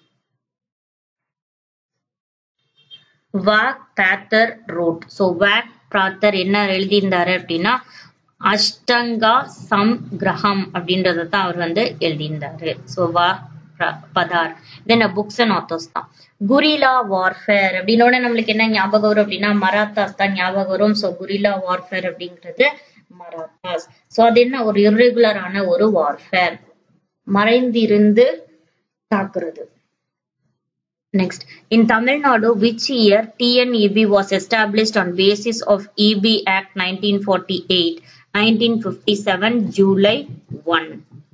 Vagbhata wrote. So Vagbhata என்ன எழுதியிருந்தாரு அப்படின்னா அஷ்டங்கா சம்கிரகம் அப்படின்றத தான் அவர் வந்து எழுதியிருந்தாரு. So Vagbhata then books and authors தான். குரில்லா வார்ஃபேர் அப்படின்னோட நம்மளுக்கு என்ன ஞாபகம் வரும் அப்படின்னா மராத்தாஸ் தான் ஞாபகம் வரும். ஸோ குரில்லா வார்ஃபேர் அப்படிங்கிறது மராத்தாஸ். ஸோ அது என்ன ஒரு இர்ரெகுலரான ஒரு வார்ஃபேர், மறைந்திருந்து தாக்குறது. Next, in Tamil Nadu, which year TNEB was established on basis of EB Act 1948? 1957 July 1.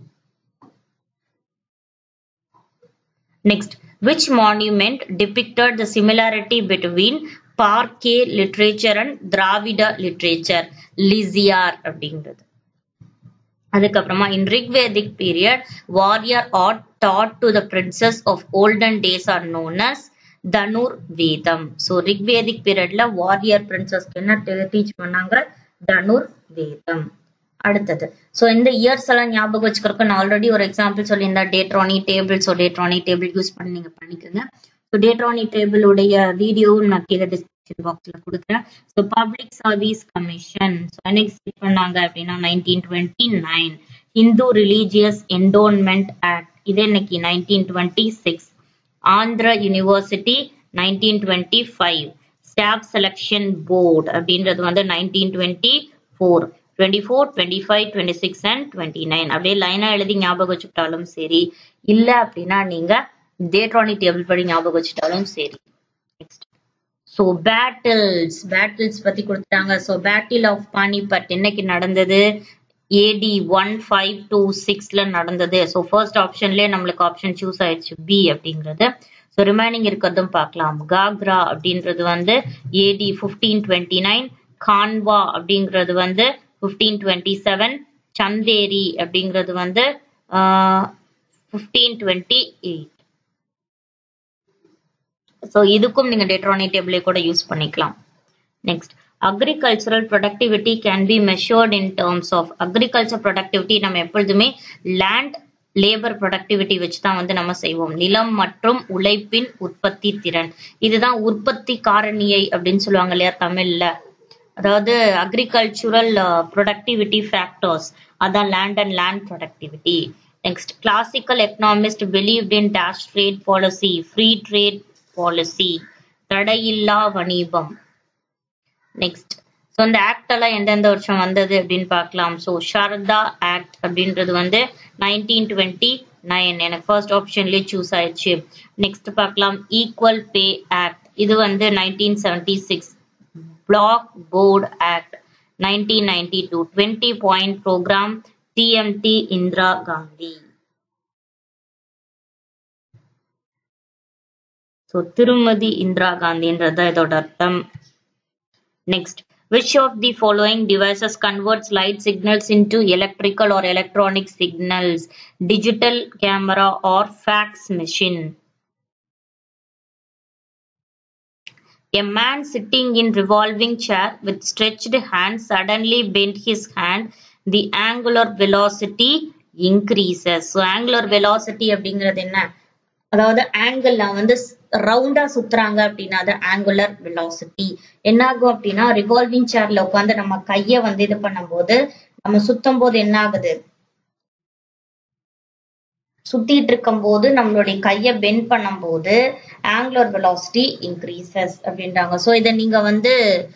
Next, which monument depicted the similarity between Parke literature and Dravida literature? Lysiar அப்படிங்கிறது. அதுக்கப்புறமா in Rigvedic period, warrior art taught to the princes of olden days are known as Dhanur Vedam. So Rigvedic periodல warrior princess என்ன teach பண்ணாங்க? Dhanur Vedam. அடுத்தது so இந்த years எல்லாம் ஞாபகம் வச்சுக்கிறதுக்கு நான் ஆல்ரெடி ஒரு எக்ஸாம்பிள் சொல்லியிருந்தேன், டேட்ரானி டேபிள். ஸோ டேட்ரானி டேபிள் யூஸ் பண்ணி நீங்க பண்ணிக்கோங்க. ஸோ டேட்ரானி டேபிள் உடைய வீடியோவும் நான் கீழே டிஸ்கிரிப்ஷன் பாக்ஸ்ல கொடுக்குறேன். ஸோ பப்ளிக் சர்வீஸ் கமிஷன் என்னைக்கு செட் பண்ணாங்க அப்படின்னா 1929. இந்து ரிலீஜியஸ் என்டோன்மெண்ட் ஆக்ட் இது இன்னைக்கு 1926. Andhra university 1925. Staff selection board அப்படின்றது வந்து 1924. 24, 25, 26 and 29. அப்படியே லைனா எழுதி ஞாபகம் வச்சுக்கிட்டாலும் சரி, இல்ல அப்படின்னா நீங்க டேட்ரானி டேபிள் படி ஞாபகம் வச்சுட்டாலும் சரி. நெக்ஸ்ட் So battles பத்தி கொடுத்தாங்க. So battle of Panipat என்னைக்கு நடந்தது? AD 1526ல நடந்தது. So first optionலயே நம்மளுக்கு ஆப்ஷன் சூஸ் ஆயிடுச்சு B அப்படிங்கிறது. So ரிமைனிங் இருக்கிறதும் பார்க்கலாம். காக்ரா அப்படின்றது வந்து AD 1529, கான்வா அப்படிங்கிறது வந்து 1527, சந்தேரி அப்படிங்கிறது வந்து 1528. So இதுக்கும் நீங்க டெட்ரானி டேபிளே கூட யூஸ் பண்ணிக்கலாம். Next, agricultural productivity can be measured in terms of agriculture productivity. நம்ம எப்பொழுதுமே land labor productivity வச்சு தான் வந்து நம்ம செய்வோம். நிலம் மற்றும் உழைப்பின் உற்பத்தி திறன், இதுதான் உற்பத்தி காரணியை அப்படின்னு சொல்லுவாங்க இல்லையா தமிழ்ல. அதாவது agricultural productivity factors, அதான் land and land productivity. Next, classical economists believed in dash trade policy, free trade policy, தடையில்லா வணிகம். நெக்ஸ்ட், ஸோ இந்த ஆக்ட் எல்லாம் எந்தெந்த வருஷம் வந்தது அப்படின்னு பார்க்கலாம். ஸோ ஷாரதா ஆக்ட் அப்படின்றது வந்து 1929, எனக்கு ஃபர்ஸ்ட் ஆப்ஷன்லேயே சூஸ் ஆயிடுச்சு. நெக்ஸ்ட் பார்க்கலாம், ஈக்குவல் பே ஆக்ட், இது வந்து 1976. Blackboard act 1992. 20 point programme TMT Indira Gandhi. So திருமதி இந்திரா காந்தின்றது இதோட அர்த்தம். Next, which of the following devices converts light signals into electrical or electronic signals? Digital camera or fax machine? A man sitting in revolving chair with stretched hand suddenly bent his hand. The angular velocity increases. So angular velocity அப்படிங்கிறது என்ன? அதாவது angle வந்து ரவுண்டா சுத்துறாங்க அப்படின்னா அது angular velocity. என்ன ஆகும் அப்படின்னா, ரிவால்விங் சேர்ல உட்காந்து நம்ம கைய வந்து இது பண்ணும் போது, நம்ம சுத்தும் போது என்ன ஆகுது, சுத்திட்டு இருக்கும் போது நம்மளுடைய கைய பெண்ட் பண்ணும் போது ஆங்குலர் வெலாசிட்டி இன்க்ரீசஸ் அப்படின்றாங்க. ஸோ இதை நீங்க வந்து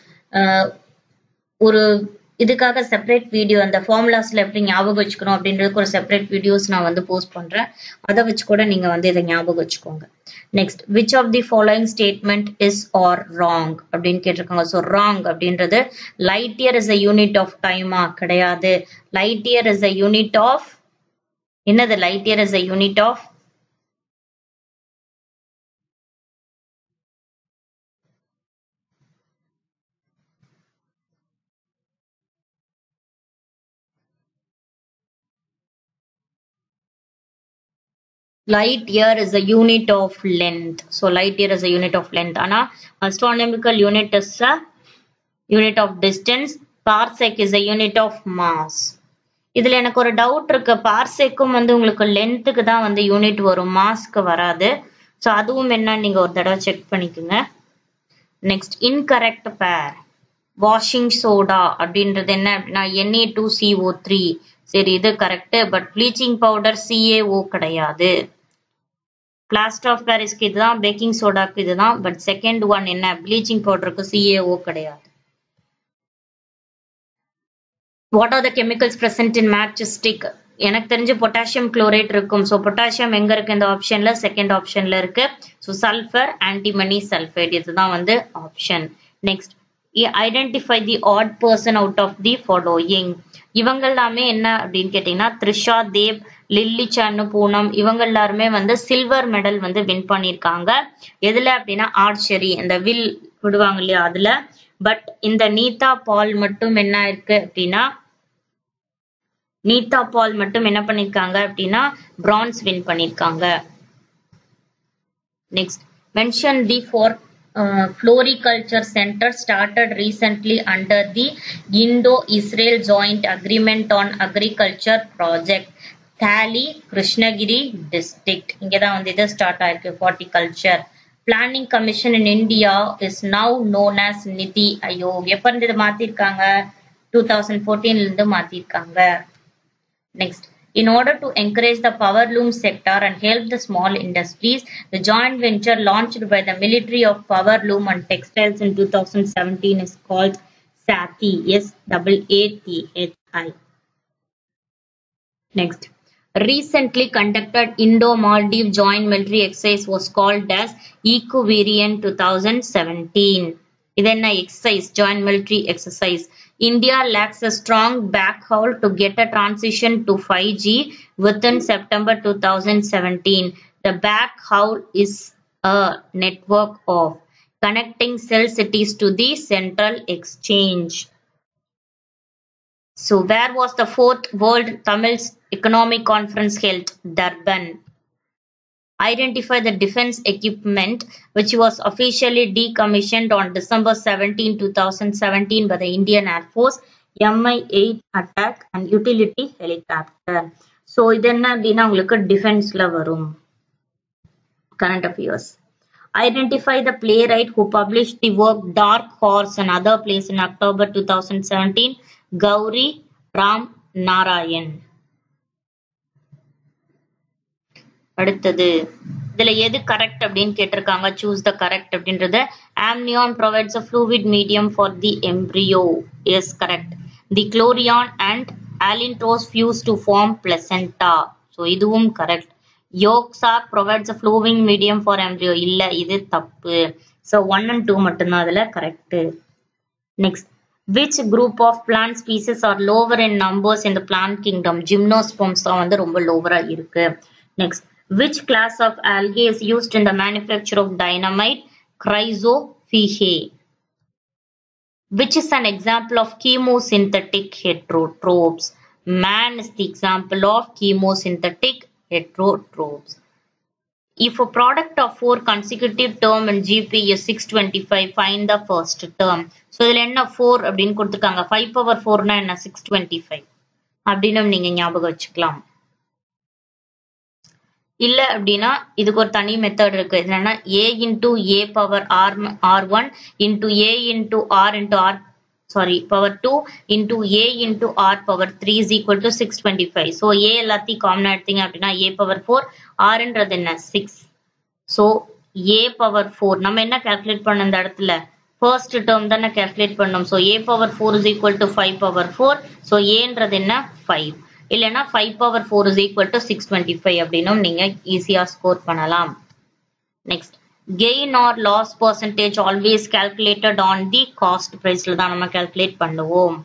ஒரு இதுக்காக செப்பரேட் வீடியோ, அந்த ஃபார்முலாஸ்ல எப்படி ஞாபகம் வச்சுக்கணும் அப்படின்றதுக்கு ஒரு செப்பரேட் வீடியோஸ் நான் வந்து போஸ்ட் பண்றேன். அதை வச்சு கூட நீங்க வந்து இதை ஞாபகம் வச்சுக்கோங்க. Next, which of the following statement is or wrong அப்படின்னு கேட்டிருக்காங்க. ஸோ wrong அப்படின்றது light year is a unit of time கிடையாது. light year is a unit of என்னது? light year is a unit of light year is a unit of length. So light year is a unit of length. ஆனா astronomical unit is a unit of distance. parsec is a unit of mass. இதுல எனக்கு ஒரு doubt இருக்கு, பார்செக்கும் வந்து உங்களுக்கு லென்த்துக்கு தான் வந்து unit வரும், மாஸ்க்கு வராது. ஸோ அதுவும் என்ன நீங்க ஒரு தடவை செக் பண்ணிக்கோங்க. Next, incorrect pair. Washing soda அப்படின்றது என்ன அப்படின்னா Na2CO3. சரி, இது correct. But bleaching powder CaO கிடையாது. பிளாஸ்டர் ஆஃப் பாரிஸ்க்கு இதுதான், பேக்கிங் சோடாக்கு இதுதான். பட் செகண்ட் ஒன் என்ன, ப்ளீச்சிங் பவுடருக்கு CaO கிடையாது. What are the chemicals present in matchstick? எனக்கு தெரிஞ்சு பொட்டாசியம் குளோரைட் இருக்கும். ஸோ பொட்டாசியம் எங்க இருக்கு இந்த ஆப்ஷன்ல? செகண்ட் ஆப்ஷன்ல இருக்கு. ஸோ சல்ஃபர், ஆன்டிமனி சல்ஃபைட், இதுதான் வந்து option. Next, identify the odd person out of the following. இவங்க எல்லாமே என்ன அப்படின்னு கேட்டீங்கன்னா, த்ரிஷா தேவ், லில்லி சன்னு, பூனம், இவங்க எல்லாருமே வந்து சில்வர் மெடல் வந்து வின் பண்ணியிருக்காங்க. எதுல அப்படின்னா ஆர்ச்சரி, இந்த வில் விடுவாங்க இல்லையா அதுல. பட் இந்த நீதா பால் மட்டும் என்ன இருக்கு அப்படின்னா, நீதா பால் மட்டும் என்ன பண்ணிருக்காங்க அப்படின்னா பிரான்ஸ் வின் பண்ணிருக்காங்க. Next, mention the floriculture center started recently under the Indo-Israel Joint Agreement on Agriculture Project. Thali, Krishnagiri district. இங்க தான் வந்து இது ஸ்டார்ட் ஆயிருக்கு, horticulture. Planning Commission in India is now known as Niti Aayog. எப்ப இருந்து இது மாத்திருக்காங்க? 2014 இருந்து மாத்திருக்காங்க. Next, in order to encourage the power loom sector and help the small industries, the joint venture launched by the Military of Power Loom and Textiles in 2017 is called SATHI. SAATHI. Next, recently conducted Indo-Maldives joint military exercise was called as Equivariant 2017. Then exercise, joint military exercise. India lacks a strong backhaul to get a transition to 5G within September 2017. The backhaul is a network of connecting cell cities to the central exchange. So where was the 4th World Tamil Economic Conference held? Durban. Identify the defense equipment which was officially decommissioned on December 17, 2017 by the Indian Air Force. Mi-8 attack and utility helicopter. So இது என்ன அப்படின்னா உங்களுக்கு டிஃபென்ஸ்ல வரும். Current affairs. Identify the playwright who published the work Dark Horse and Other Plays in October 2017. Gauri Ram Narayan. அடுத்தது இதுல எது correct அப்படின்னு கேட்டிருக்காங்க. சூஸ் த கரெக்ட் அப்படின்றது. amnion provides a fluid medium for the embryo. Yes, correct. The chorion and allantois fuse to form placenta. So இதுவும் correct. yolk sac provides a fluid medium for embryo. இல்ல, இது தப்பு. So 1 and 2 மட்டும்தான் அதுல correct. Next, which group of plant species are lower in numbers in the plant kingdom? Gymnosperms தான் வந்து ரொம்ப லோவரா இருக்கு. Next, which class of algae is used in the manufacture of dynamite? Chrysophyllae. Which is an example of chemosynthetic heterotrophs? Man is the example of chemosynthetic heterotrophs. If a product of 4 consecutive term in GP is 625, find the first term. So இதுல என்ன 4 அப்படின்னு கொடுத்திருக்காங்க. 5 power 4 னா என்ன 625 அப்படின்னு நீங்க ஞாபகம் வச்சுக்கலாம். இல்ல அப்படின்னா இதுக்கு ஒரு தனி மெத்தட் இருக்கு. என்னன்னா a into a power r1 into a into r into r power 2 into a into r power 3 is equal to 625. So a எல்லாத்தையும் காமனா எடுத்தீங்க அப்படின்னா a power 4, r ன்றது என்ன 6. So a power 4 நம்ம என்ன கால்குலேட் பண்ண இந்த இடத்துல ஃபர்ஸ்ட் டேர்ம் தானே கால்குலேட் பண்ணோம். So a power 4 is equal to 5 power 4. So a ன்றது என்ன 5. இல்லனா 5 power 4 is equal to 625 அப்படினும் நீங்க ஈஸியா ஸ்கோர் பண்ணலாம். Next, gain or loss percentage always calculated on the cost price ல தான் நம்ம கால்குலேட் பண்ணுவோம்.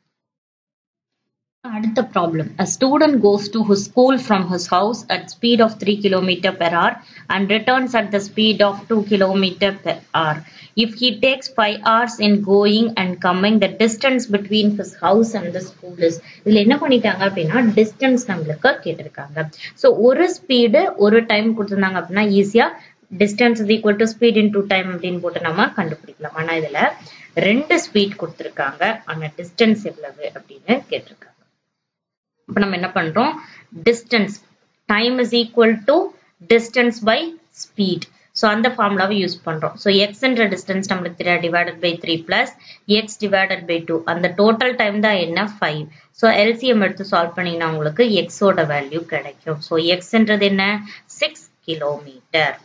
அடுத்த problem. A student goes to his school from his house at speed of 3 km per hour and returns at the speed of 2 km per hour. If he takes 5 hours in going and coming, the distance between his house and the school is. இதுல என்ன பண்ணிட்டாங்க அப்படின்னா distance நம்மளுக்கு கேட்டிருக்காங்க. So ஒரு speed ஒரு time கொடுத்திருந்தாங்க அப்படின்னா ஈஸியா distance is equal to speed into time அப்படின்னு போட்டு நம்ம கண்டுபிடிக்கலாம். ஆனா இதுல 2 ஸ்பீட் கொடுத்திருக்காங்க, ஆனா distance எவ்வளவு அப்படின்னு கேட்டிருக்காங்க. இப்ப நம்ம என்ன பண்றோம், distance time is equal to distance by speed. So அந்த ஃபார்முலாவை யூஸ் பண்றோம். So x என்ற distance நமக்கு தெரியும், divided by 3 plus x divided by 2. அந்த டோட்டல் டைம் தான் என்ன 5. So LCM எடுத்து சால்வ் பண்ணீங்கன்னா உங்களுக்கு x ஓட வேல்யூ கிடைக்கும். So x என்றது என்ன 6 கிலோமீட்டர்.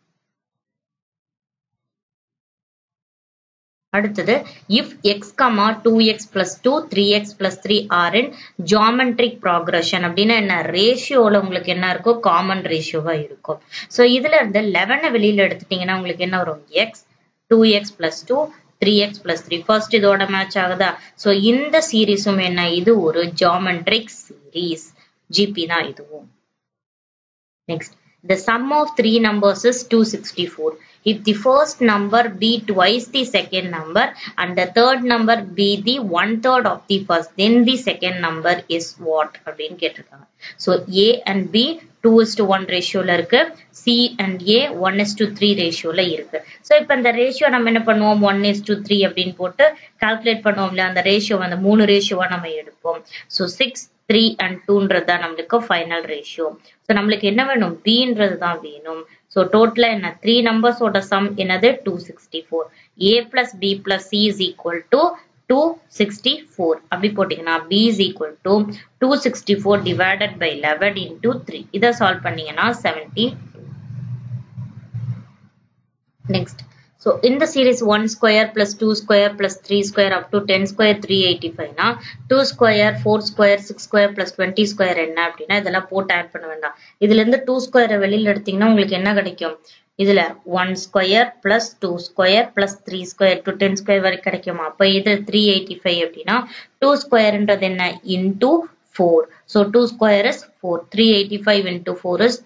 அடுத்தது if x, 2x plus 2, 3x plus 3 are in geometric progression அப்படின்னா என்ன ரேஷியோல உங்களுக்கு என்ன இருக்கும் காமன் ரேஷியோவா இருக்கும். சோ இதுல இருந்து 11 வெளியில எடுத்துட்டீங்கன்னா உங்களுக்கு என்ன வரும் x, 2x plus 2, 3x plus 3. First இதோட மேட்ச் ஆகுதா. சோ இந்த சீரிஸும் என்ன இது ஒரு ஜியோமெட்ரிக் சீரிஸ். GP தான் இதுவும். Next, the sum of 3 numbers is 264. If the first number be twice the second number and the third number be the 1/3 of the first, then the second number is what அப்படின்னு கேட்டிருக்காங்க. So A and B 2:1 ரேஷியோல இருக்கு, C and A 1:3 ரேஷியோல இருக்கு. So இப்ப இந்த ratio நம்ம என்ன பண்ணுவோம் 1:3 அப்படின்னு போட்டு கால்குலேட் பண்ணுவோம்ல, அந்த ரேஷியோ அந்த 3 ரேஷியோவா நம்ம எடுப்போம். So 6, 3 and 2ன்றது தான் நம்மளுக்கு ஃபைனல் ரேஷியோ. So நம்மளுக்கு என்ன வேணும் Bன்றது தான் வேணும். So total என்ன 3 numbers ஓட sum என்னது 264. A plus B plus C is equal to 264. அப்படி போட்டீங்கன்னா B is equal to 264 divided by 11 into 3. இதை சால்வ் பண்ணீங்கன்னா 72. Next, So in the series 1 square plus 2 square plus 3 square up to 10 square 385 na 2 square 4 square 6 square plus 20 square என்ன அப்படினா இதெல்லாம் போட்டு add பண்ண வேண்டாம். இதுல இருந்து 2 square வெளியில எடுத்தீங்கன்னா உங்களுக்கு என்ன கிடைக்கும்? இதுல 1 square plus 2 square plus 3 square to 10 square வரை கிடைக்குமா? அப்ப இது 385 அப்படினா 2 squareன்றது என்ன? into 4. So 2 square is 4. 385 into 4 is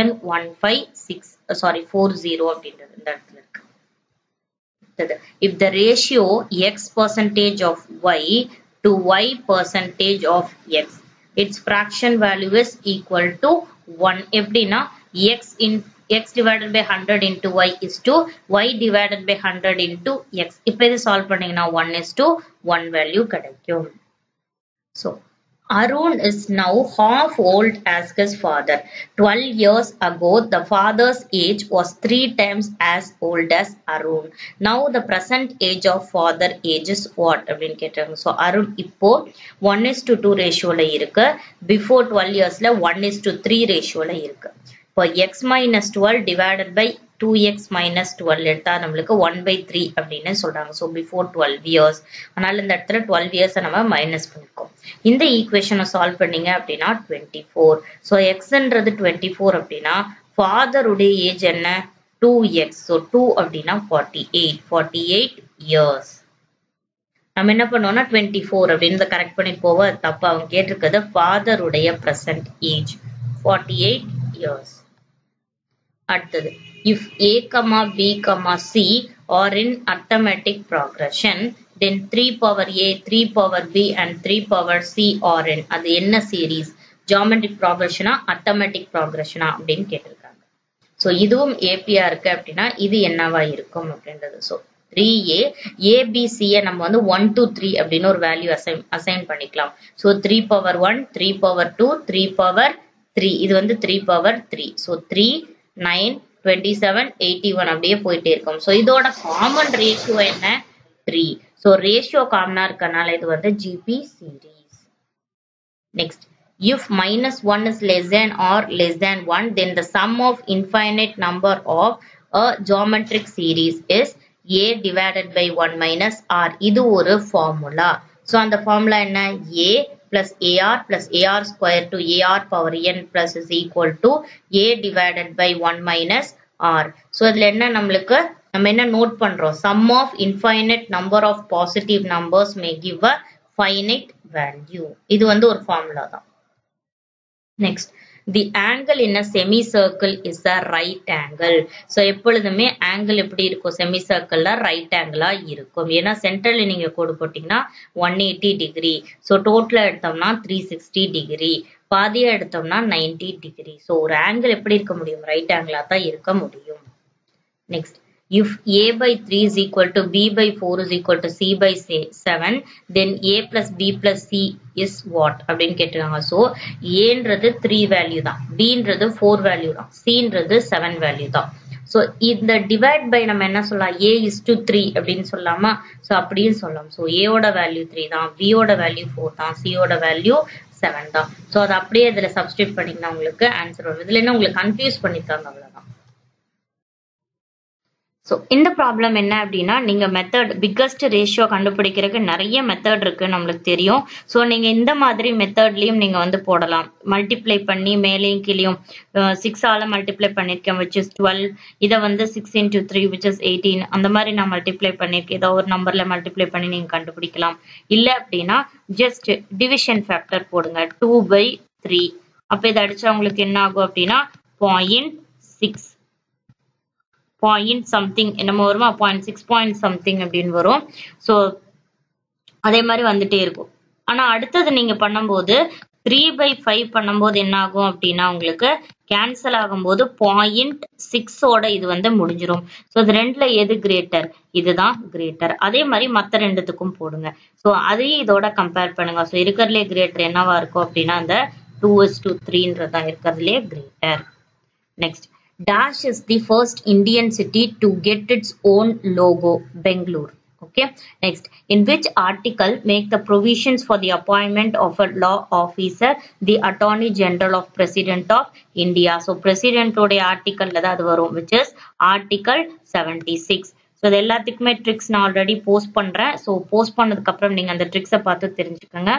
1156. Sorry 40 அப்படின்றது இந்த இடத்துல இருக்கு. If the ratio x percentage of y to y percentage of x, its fraction value is equal to 1. எப்படின்னா x divided by 100 into y is to y divided by 100 into x. இப்போ இது solve பண்ணீங்கன்னா 1 is to 1 value கிடைக்கும். So Arun is now half old as his father. 12 years ago, the father's age was 3 times as old as Arun. Now the present age of father age is what? அப்படின்னு கேட்டாங்க. So Arun இப்போ 1:2 ரேஷியோல இருக்கு. Before 12 yearsல 1:3 ரேஷியோல இருக்கு. இப்போ x minus 12 divided by 2x minus 12 எடுத்தா நம்மளுக்கு 1/3 அப்படின்னு சொல்றாங்க. So before 12 years. அதனால இந்த இடத்துல 12 years நம்ம மைனஸ் பண்ணிருக்கோம். இந்த ஈக்குவேஷனை சால்வ் பண்ணீங்க அப்படின்னா 24. So xன்றது 24 அப்படின்னா father உடைய ஏஜ் என்ன? 2x. So 2 அப்படின்னா 48 years. நம்ம என்ன பண்ணுவோம்னா 24 அப்படின்னு கரெக்ட் பண்ணி போவோம். தப்பா அவங்க கேட்டிருக்கிறது father உடைய present age 48 years. அடுத்தது if a, b, c are in arithmetic progression, then 3 power a, 3 power b and 3 power c are in. அது என்ன series? Geometric progression arithmetic progression அப்படின்னு கேட்டிருக்காங்க. So இதுவும் AP-ஆ இருக்கு அப்படின்னா இது என்னவா இருக்கும் அப்படின்றது. So 3a abc நம்ம வந்து 1 to 3 அப்படின்னு ஒரு வேல்யூ அசைன் பண்ணிக்கலாம். So 3 power 1, 3 power 2, 3 power 3. இது வந்து 3 power 3. So 3, 9, 27, 81 அப்படியே போயிட்டே இருக்கும். So இதோட காமன் ரேஷியோ என்ன? 3. So ரேஷியோ காமனா இருக்கனால இது வந்து GP series. Next, if minus 1 is less than or less than 1, then the sum of infinite number of a geometric series is a divided by 1 minus r. இது ஒரு formula. So அந்த formula என்ன? a plus ar square to ar power n plus is equal to a divided by 1 minus r. So இதுல என்ன நம்மளுக்கு நம்ம என்ன note பண்றோம்? Sum of infinite number of positive numbers may give a finite value. இது வந்து ஒரு formula தான். Next, the angle in a semicircle is a right angle. So எப்பொழுதுமே angle எப்படி இருக்கும்? semicircle right angle இருக்கும். ஏன்னா சென்டர்ல நீங்க கோடு போட்டீங்கன்னா 180 degree. So total எடுத்தோம்னா 360 degree. பாதியா எடுத்தோம்னா 90 degree. So ஒரு angle எப்படி இருக்க முடியும்? right angle தான் இருக்க முடியும். Next, if a by 3 is equal to b by 4 is equal to c by 7, then a plus b plus c is what? அப்படின்னு கேட்டிருக்காங்க. So aன்றது 3 வேல்யூ தான், bன்றது 4 வேல்யூ தான், cன்றது 7 வேல்யூ தான். So இந்த டிவைட் பை நம்ம என்ன சொல்லலாம்? a:3 அப்படின்னு சொல்லலாமா? So அப்படியும் சொல்லலாம். So a ஓட வேல்யூ 3 தான், b ஓட வேல்யூ 4 தான், c ஓட வேல்யூ 7 தான். So அது அப்படியே இதுல சப்ஸ்டிட்யூட் பண்ணீங்கன்னா உங்களுக்கு ஆன்சர் வரும். இதுல என்ன உங்களுக்கு கன்ஃபியூஸ் பண்ணிட்டாங்க அவ்வளவுதான். So இந்த ப்ராப்ளம் என்ன அப்படின்னா நீங்க மெத்தட் பிக்கஸ்ட் ரேஷியோ கண்டுபிடிக்கிறதுக்கு நிறைய மெத்தட் இருக்கு நம்மளுக்கு தெரியும். ஸோ நீங்க இந்த மாதிரி மெத்தட்லயும் நீங்க வந்து போடலாம். மல்டிப்ளை பண்ணி மேலேயும் கீழேயும் 6ஆல மல்டிப்ளை பண்ணிருக்கேன் which is 12. இதை வந்து 6 into 3 which is 18. அந்த மாதிரி நான் மல்டிப்ளை பண்ணிருக்கேன். ஏதோ ஒரு நம்பர்ல மல்டிப்ளை பண்ணி நீங்க கண்டுபிடிக்கலாம். இல்ல அப்படின்னா ஜஸ்ட் டிவிஷன் ஃபேக்டர் போடுங்க 2/3. அப்ப இதை அடிச்சா உங்களுக்கு என்ன ஆகும் அப்படின்னா 0.6 பாயிண்ட் சம்திங் என்னமோ வருமா 0.6 பாயிண்ட் சம்திங் அப்படின்னு வரும். ஸோ அதே மாதிரி வந்துட்டே இருக்கும். ஆனா அடுத்தது நீங்க பண்ணும்போது 3/5 பண்ணும்போது என்ன ஆகும் அப்படின்னா உங்களுக்கு கேன்சல் ஆகும்போது 0.6ஓட இது வந்து முடிஞ்சிடும். ஸோ இது ரெண்டுல எது கிரேட்டர்? இதுதான் கிரேட்டர். அதே மாதிரி மற்ற ரெண்டுத்துக்கும் போடுங்க. ஸோ அதையும் இதோட கம்பேர் பண்ணுங்க. ஸோ இருக்கிறதுலே கிரேட்டர் என்னவா இருக்கும் அப்படின்னா அந்த 2:3 இருக்கிறதுலே greater. Next, Dash is the first Indian city to get its own logo, Bangalore. Okay. Next, in which article make the provisions for the appointment of a law officer the Attorney General of President of India? So, President oda article ladha adu varum, which is Article 76. So இது எல்லாத்துக்குமே tricks நான் already post பண்றேன். So post பண்ணதுக்கு அப்புறம் நீங்க அந்த ட்ரிக்ஸை பார்த்து தெரிஞ்சுக்கோங்க.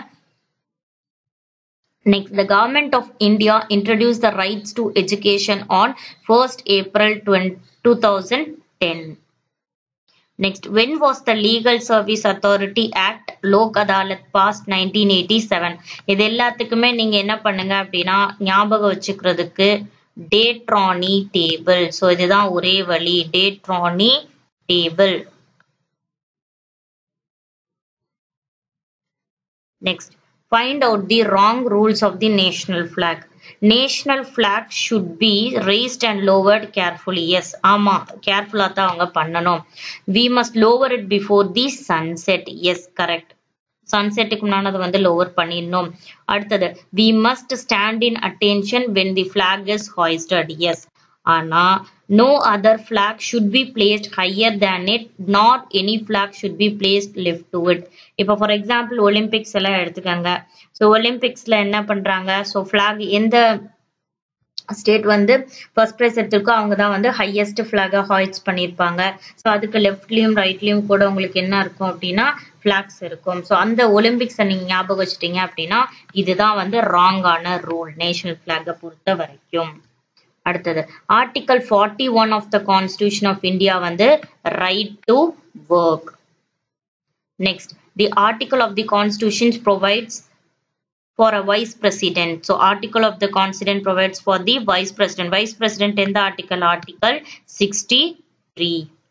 Next, the government of India introduced the rights to education on 1st April 2010. Next, when was the Legal Service Authority Act Lok Adalat passed 1987? இது எல்லாத்துக்குமே நீங்க என்ன பண்ணுங்க அப்படின்னா ஞாபகம் வச்சுக்கிறதுக்கு டேட்ரானி டேபிள். ஸோ இதுதான் ஒரே வழி, டேட்ரானி table. Next, find out the wrong rules of the national flag. National flag should be raised and lowered carefully. Yes, ஆமா, கேர்ஃபுல்லா தான் அவங்க பண்ணணும். We must lower it before the sunset. Yes, correct. சன்செட்டுக்கு முன்னாடி அதை வந்து லோவர் பண்ணிடணும். அடுத்தது, we must stand in attention when the flag is hoisted. Yes, ஆனா no other flag should be placed higher than it, not any flag should be placed left to it. இப்போ for example Olympics எல்லாம் எடுத்துக்கோங்க. So ஒலிம்பிக்ஸ்ல என்ன பண்றாங்க, so flag எந்த state வந்து first prize எடுத்திருக்கோ அவங்க தான் வந்து ஹையஸ்ட் ஃபிளாகை ஹாய்ஸ் பண்ணியிருப்பாங்க. ஸோ அதுக்கு லெஃப்ட்லயும் ரைட்லயும் கூட உங்களுக்கு என்ன இருக்கும் அப்படின்னா ஃபிளாக்ஸ் இருக்கும். ஸோ அந்த ஒலிம்பிக்ஸை நீங்க ஞாபகம் வச்சுட்டீங்க அப்படின்னா இதுதான் வந்து ராங்கான ரூல் நேஷனல் ஃபிளாகை பொறுத்த வரைக்கும். அடுத்தது, article 41 of the constitution of India வந்து right to work. Next, the article of the constitution provides for a vice president. So article of the constitution provides for the vice president. Vice president in the article 63.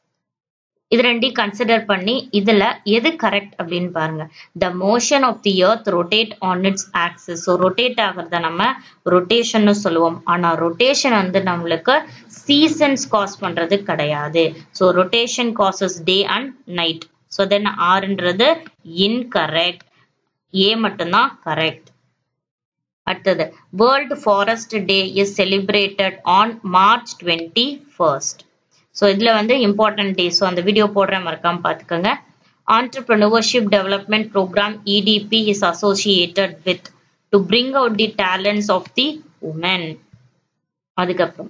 இது ரெண்டையும் consider பண்ணி இதுல எது correct அப்படின்னு பாருங்க. The motion of the earth rotate on its axis. So rotate ஆகிறத நம்ம rotation சொல்லுவோம். ஆனா ரொட்டேஷன் வந்து நம்மளுக்கு சீசன்ஸ் காஸ் பண்றது கிடையாது. So rotation causes day and night. So then ஆர்ன்றது incorrect, A மட்டும்தான் கரெக்ட். அடுத்தது, world forest day is celebrated on March 21st. So இதுல வந்து இம்பார்ட்டன்ட் டே. ஸோ அந்த வீடியோ போடுறேன், மறக்காம பார்த்துக்கோங்க. Entrepreneurship Development Program EDP is associated with to bring out the talents of the women. அதுக்கப்புறம்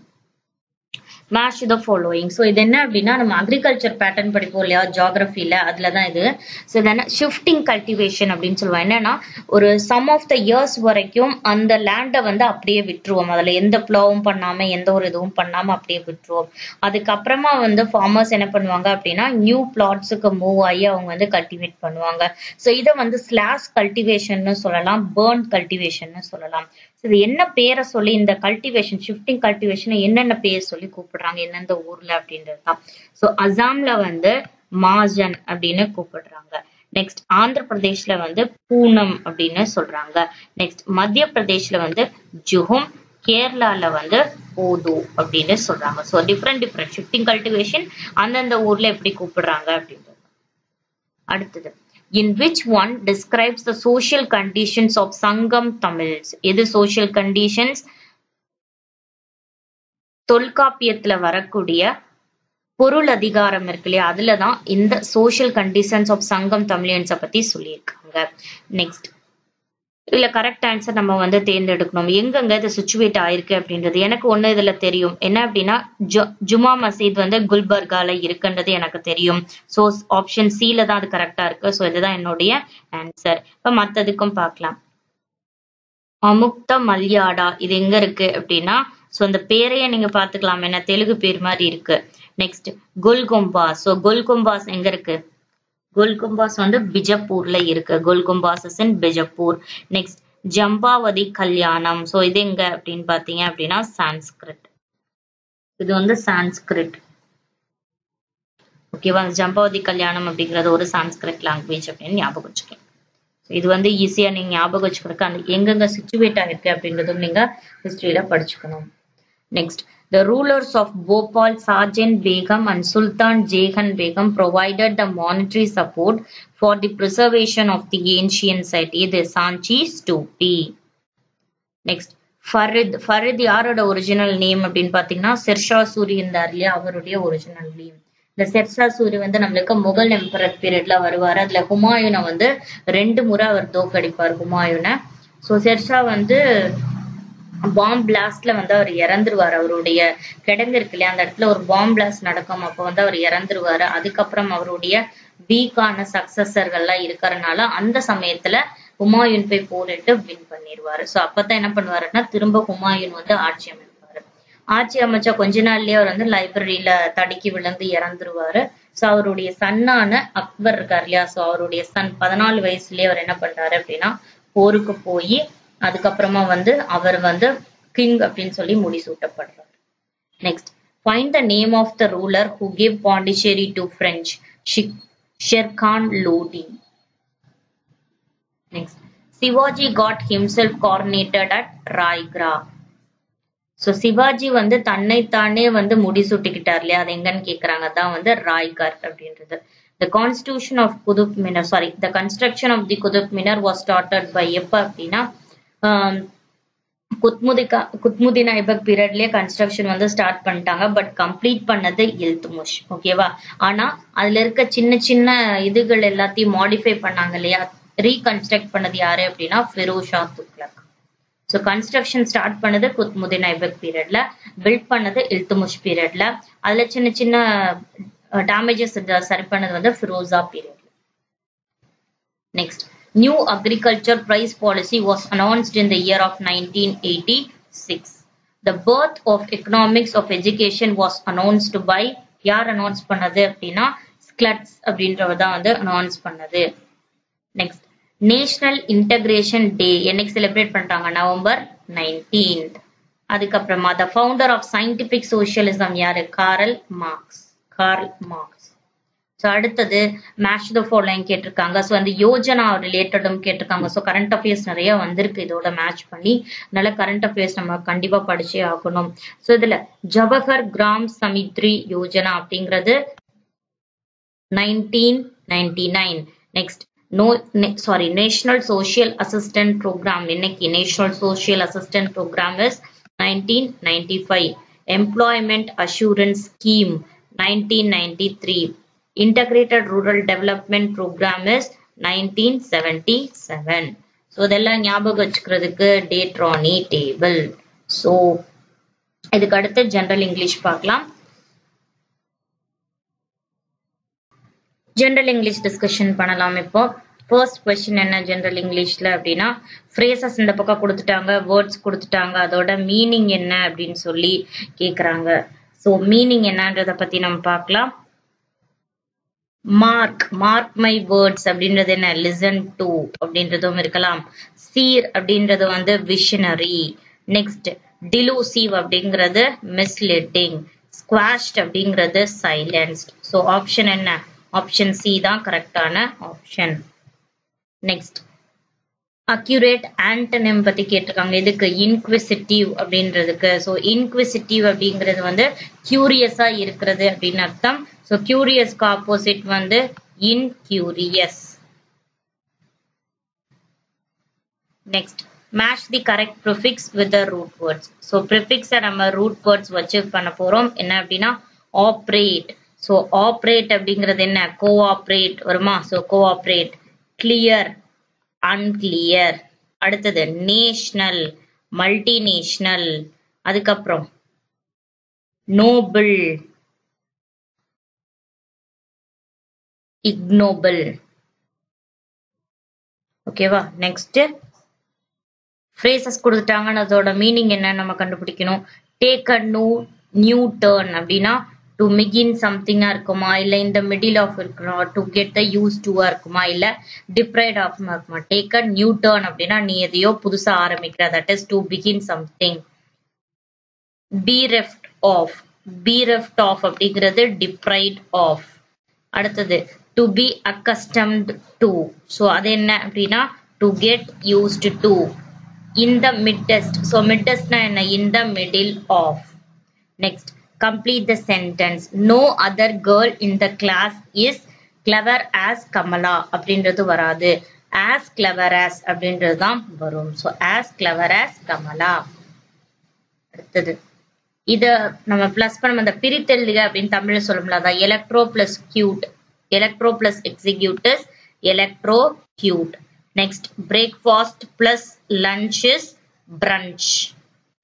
match the following. So இது என்ன அப்படின்னா நம்ம அக்ரிகல்ச்சர் பேட்டர்ன் படிப்போம் இல்லையா ஜியோகிராஃபில, அதுல தான் இது. ஸோ இது ஷிஃப்டிங் கல்டிவேஷன் அப்படின்னு சொல்லுவாங்க. என்னன்னா ஒரு சம் ஆஃப் த இயர்ஸ் வரைக்கும் அந்த லேண்டை வந்து அப்படியே விட்டுருவோம், அதுல எந்த ப்ளோவும் பண்ணாம எந்த ஒரு இதுவும் பண்ணாம அப்படியே விட்டுருவோம். அதுக்கப்புறமா வந்து ஃபார்மர்ஸ் என்ன பண்ணுவாங்க அப்படின்னா நியூ பிளாட்ஸுக்கு மூவ் ஆகி அவங்க வந்து கல்டிவேட் பண்ணுவாங்க. ஸோ இதை வந்து ஸ்லாஷ் கல்டிவேஷன் சொல்லலாம், பேர்ன் கல்டிவேஷன் சொல்லலாம். இது என்ன பேரை சொல்லி இந்த கல்டிவேஷன் ஷிஃப்டிங் கல்டிவேஷன் என்னென்ன பேர் சொல்லி கூப்பிடுறாங்க எந்தெந்த ஊர்ல அப்படின்றது தான். ஸோ அசாம்ல வந்து மாஜன் அப்படின்னு கூப்பிடுறாங்க. நெக்ஸ்ட் ஆந்திர பிரதேஷ்ல வந்து பூனம் அப்படின்னு சொல்றாங்க. நெக்ஸ்ட் மத்திய பிரதேஷ்ல வந்து ஜுஹும், கேரளால வந்து போது அப்படின்னு சொல்றாங்க. ஸோ டிஃப்ரெண்ட் ஷிஃப்டிங் கல்டிவேஷன் அந்தந்த ஊர்ல எப்படி கூப்பிடுறாங்க அப்படின்றது. அடுத்தது, in which one describes the social conditions of Sangam Tamils? எது social conditions? தொல்காப்பியத்துல வரக்கூடிய பொருள் அதிகாரம் இருக்கு இல்லையா, அதுலதான் இந்த social conditions of Sangam Tamilians பத்தி சொல்லியிருக்காங்க. நெக்ஸ்ட், இல்ல கரெக்ட் ஆன்சர் நம்ம வந்து தேர்ந்தெடுக்கணும். எங்கெங்க இது சிச்சுவேட் ஆயிருக்கு அப்படின்றது எனக்கு ஒண்ணு இதுல தெரியும். என்ன அப்படின்னா ஜுமா மசீத் வந்து குல்பர்கால இருக்குன்றது எனக்கு தெரியும். ஸோ ஆப்ஷன் சில தான் அது கரெக்டா இருக்கு. ஸோ இதுதான் என்னுடைய ஆன்சர். இப்ப மத்ததுக்கும் பார்க்கலாம். அமுக்த மல்யாடா இது எங்க இருக்கு அப்படின்னா, ஸோ அந்த பேரையே நீங்க பாத்துக்கலாம், என்ன தெலுங்கு பேர் மாதிரி இருக்கு. நெக்ஸ்ட் கோல்கும்பாஸ். ஸோ கோல்கும்பாஸ் எங்க இருக்கு? கோல்கும்பாஸ் வந்து பிஜப்பூர்ல இருக்கு. Gol Gumbaz is in Bijapur. Next Jambavati Kalyanam. So இது எங்க அப்படின்னு பாத்தீங்க அப்படின்னா சான்ஸ்கிரிட். இது வந்து சான்ஸ்கிரிட். ஓகேவா? ஜம்பாவதி கல்யாணம் அப்படிங்கிறது ஒரு சான்ஸ்கிரிட் லாங்குவேஜ் அப்படின்னு ஞாபகம் வச்சுக்கோங்க. இது வந்து ஈஸியா நீங்க ஞாபகம் வச்சுக்கிறதுக்கு அந்த எங்கெங்க சிச்சுவேட் ஆயிருக்கு அப்படின்றதும் நீங்க ஹிஸ்டரியில படிச்சுக்கணும். Next, the rulers of Bhopal, Sergeant Begum and Sultan Jehan Begum provided the monetary support for the preservation of the ancient site. இது சாஞ்சி ஸ்தூபி. நெக்ஸ்ட், ஃபரித் யாரோட ஒரிஜினல் நேம் அப்படின்னு பாத்தீங்கன்னா ஷெர்ஷா சூரி இருந்தார் இல்லையா, அவருடைய ஒரிஜினல் நேம். இந்த ஷெர்ஷா சூரி வந்து நம்மளுக்கு முகல் எம்பரர் பீரியட்ல வருவாரு. அதுல ஹுமாயூனை வந்து 2 முறை அவர் தோக்கடிப்பார் ஹுமாயூனை. ஸோ ஷெர்ஷா வந்து பாம் பிளாஸ்ட்ல வந்து அவர் இறந்துருவாரு. அவருடைய கிடங்கு இருக்கு இல்லையா, அந்த இடத்துல ஒரு பாம் பிளாஸ்ட் நடக்கும். அப்ப வந்து அவர் இறந்துருவாரு. அதுக்கப்புறம் அவருடைய வீக்கான சக்சஸர்கள்லாம் இருக்கறனால அந்த சமயத்துல ஹுமாயூன் போய் போரிட்டு வின் பண்ணிடுவாரு. சோ அப்பதான் என்ன பண்ணுவாருன்னா திரும்ப ஹுமாயூன் வந்து ஆட்சி அமைப்பாரு. ஆட்சி அமைச்சா கொஞ்ச நாள்லயே அவர் வந்து லைப்ரரியில தடுக்கி விழுந்து இறந்துருவாரு. சோ அவருடைய சன்னான அக்பர் இருக்காரு இல்லையா, சோ அவருடைய சன் 14 வயசுலயே அவர் என்ன பண்றாரு அப்படின்னா போருக்கு போய் அதுக்கப்புறமா வந்து அவர் வந்து கிங் அப்படின்னு சொல்லி முடிசூட்டப்படுறார். Next, find the name of the ruler who gave Pondicherry to French. Sher-Khan Lodi. Next, Shivaji got himself coronated at Raigara. So Shivaji வந்து தன்னைத்தானே வந்து முடிசூட்டிக்கிட்டார் இல்லையா, அது எங்கன்னு கேக்குறாங்க. அதான் வந்து ராய்கர் அப்படின்றது. The constitution of Qutub Minar, sorry, the construction of the Qutub Minar was started by எப்ப அப்படின்னா குத்முதீன் ஐபக் பீரியட்லயே கன்ஸ்ட்ரக்ஷன் வந்து ஸ்டார்ட் பண்ணிட்டாங்க. பட் கம்ப்ளீட் பண்ணது இல்துமிஷ். ஓகேவா, ஆனா அதுல இருக்க சின்ன சின்ன இதுகள் எல்லாத்தையும் மாடிஃபை பண்ணாங்க இல்லையா, ரீகன்ஸ்ட்ரக்ட் பண்ணது யாரு அப்படின்னா Firoz Shah Tughlaq. So construction start பண்ணது குத்முதீன் ஐபக் பீரியட்ல, பில்ட் பண்ணது இல்துமிஷ் பீரியட்ல, அதுல சின்ன சின்ன டேமேஜஸ் சரி பண்ணது வந்து ஃபிரோசா பீரியட்ல. Next, new agriculture price policy was announced in the year of 1986. The birth of economics of education was announced by யார் அனௌன்ஸ் பண்ணது அப்படின்னா ஸ்க்லட்ஸ் அப்படின்றவர் தான் வந்து அனௌன்ஸ் பண்ணது. நெக்ஸ்ட், நேஷனல் இன்டகிரேஷன் டே என்னைக்கு செலிப்ரேட் பண்றாங்க, நவம்பர் 19th. அதுக்கப்புறமா the founder of scientific socialism யாரு, கார்ல் மார்க்ஸ். ஸோ அடுத்தது மேட்ச் த ஃபாலோயிங் கேட்டிருக்காங்க. ஸோ அந்த யோஜனா ரிலேட்டடும் கேட்டிருக்காங்க. ஸோ கரண்ட் அஃபேர்ஸ் நிறைய வந்திருக்கு இதோட மேட்ச் பண்ணி. அதனால கரண்ட் அஃபேர்ஸ் நம்ம கண்டிப்பா படிச்சே ஆகணும். ஸோ இதுல ஜவஹர் கிராம் சமித்ரி யோஜனா அப்படிங்கிறது 1999. Next, national social assistant programme இன்னைக்கு national social assistant programme is 1995. Employment assurance scheme 1993. Integrated Rural Development Program is 1977. So இதெல்லாம் ஞாபகம் வச்சுக்கிறதுக்கு டேட்ரானி டேபிள். ஸோ இதுக்கு அடுத்து ஜெனரல் இங்கிலீஷ் பார்க்கலாம். ஜெனரல் இங்கிலீஷ் டிஸ்கஷன் பண்ணலாம். இப்போ ஃபர்ஸ்ட் கொஸ்டின் என்ன ஜெனரல் இங்கிலீஷ்ல அப்படின்னா, ஃப்ரேசஸ் இந்த பக்கம் கொடுத்துட்டாங்க, வேர்ட்ஸ் கொடுத்துட்டாங்க, அதோட மீனிங் என்ன அப்படின்னு சொல்லி கேக்குறாங்க. ஸோ மீனிங் என்னன்றத பத்தி நம்ம பார்க்கலாம். மார்க் மை வேர்ட்ஸ் அப்படின்றது என்ன, லிசன் டு அப்படின்றதும் இருக்கலாம். சீர் அப்படின்றது வந்து விஷனரி. நெக்ஸ்ட், டிலூசிவ் அப்படிங்கிறது மிஸ்லீடிங். ஸ்குவாஷ்ட் அப்படிங்கிறது சைலன்ஸ்ட். ஸோ ஆப்ஷன் என்ன, ஆப்ஷன் சி தான் கரெக்டான ஆப்ஷன். நெக்ஸ்ட், அக்யூரேட் ஆன்டனிம் பத்தி கேட்டிருக்காங்க. இதுக்கு இன்க்விசிட்டிவ் அப்படின்றதுக்கு. ஸோ இன்க்விசிட்டிவ் அப்படிங்கிறது வந்து கியூரியஸா இருக்கிறது அப்படின்னு அர்த்தம். ஸோ கியூரியஸ்க்கு ஆப்போசிட் வந்து incurious. Next, match the correct prefix with the root words. So ப்ரிஃபிக்ஸை நம்ம ரூட் வேர்ட்ஸ் வச்சு பண்ண போறோம். என்ன அப்படின்னா ஆப்ரேட். ஸோ ஆப்ரேட் அப்படிங்கிறது என்ன, கோஆப்ரேட் வருமா. So cooperate. Clear, unclear. அடுத்தது நேஷனல், மல்டிநேஷனல். அதுக்கப்புறம் நோபிள், இக்னோபிள். ஓகேவா. நெக்ஸ்ட், ஃப்ரேசஸ் கொடுத்துட்டாங்கன்னு அதோட மீனிங் என்ன நம்ம கண்டுபிடிக்கணும். டேக் அ நியூ டர்ன் அப்படின்னா டு மிகின் சம்திங்கா இருக்குமா, இல்ல இந்த மிடில் ஆஃப் இருக்குமா, டு கெட் அ யூஸ் டுவா இருக்குமா, இல்ல டிப்ரைட் ஆஃப் இருக்குமா. டேக் அ நியூ டர்ன் அப்படின்னா நீ எதையோ புதுசா ஆரம்பிக்கிற, that is to begin something. bereft of அப்படிங்கிறது deprived of. அடுத்தது to be accustomed to. so அது என்ன அப்படின்னா to get used to. in the midst. so midst na என்ன, in the middle of. next, complete the sentence. no other girl in the class is clever as Kamala அப்படின்றது வராது, as clever as அப்படின்றது தான் வரும். so as clever as Kamala. அடுத்தது இத நம்ம plus பண்ண அந்த பிரித்தெழுதுக அப்படின்னு தமிழ்ல சொல்லும்ல, அதான் electro plus cute. Electro plus executive, electrocute. Next, breakfast plus lunch is brunch.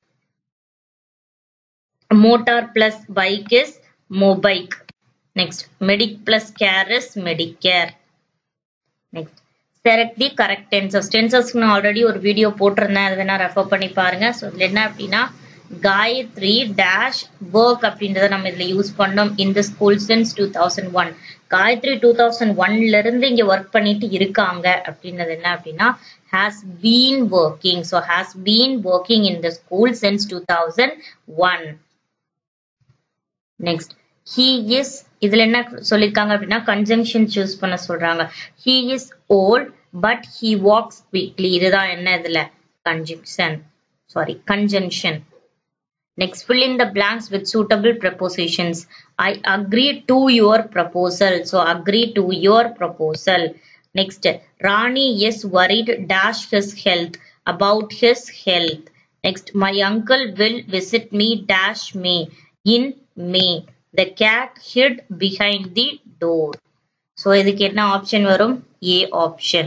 Motor plus bike is mobike. Next, medic plus care is medicare. Next, select the correct tenses. Tenses நான் already ஒரு video போட்டிருந்தேன், அது வேணா refer பண்ணி பாருங்க. So இதில் என்ன அப்படின்னா காயத்ரி டேஷ் ஒர்க் அப்படின்றத நம்ம இதில் யூஸ் பண்ணோம் in the school since 2001. Gayatri 2001ல இருந்து இங்க ஒர்க் பண்ணிட்டு இருக்காங்க அப்படின்றது என்ன அப்படின்னா has been working. So has been working in the school since 2001. Next, he is இதுல என்ன சொல்லிருக்காங்க அப்படின்னா conjunction choose பண்ண சொல்றாங்க. He is old but he walks quickly. இதுதான் என்ன இதுல conjunction. Next, fill in the blanks with suitable prepositions. I agree to your proposal. So agree to your proposal. Next, Rani is worried dash his health, about his health. Next, my uncle will visit me dash me, in May. The cat hid behind the door. So இதுக்கு என்ன option வரும்? A option.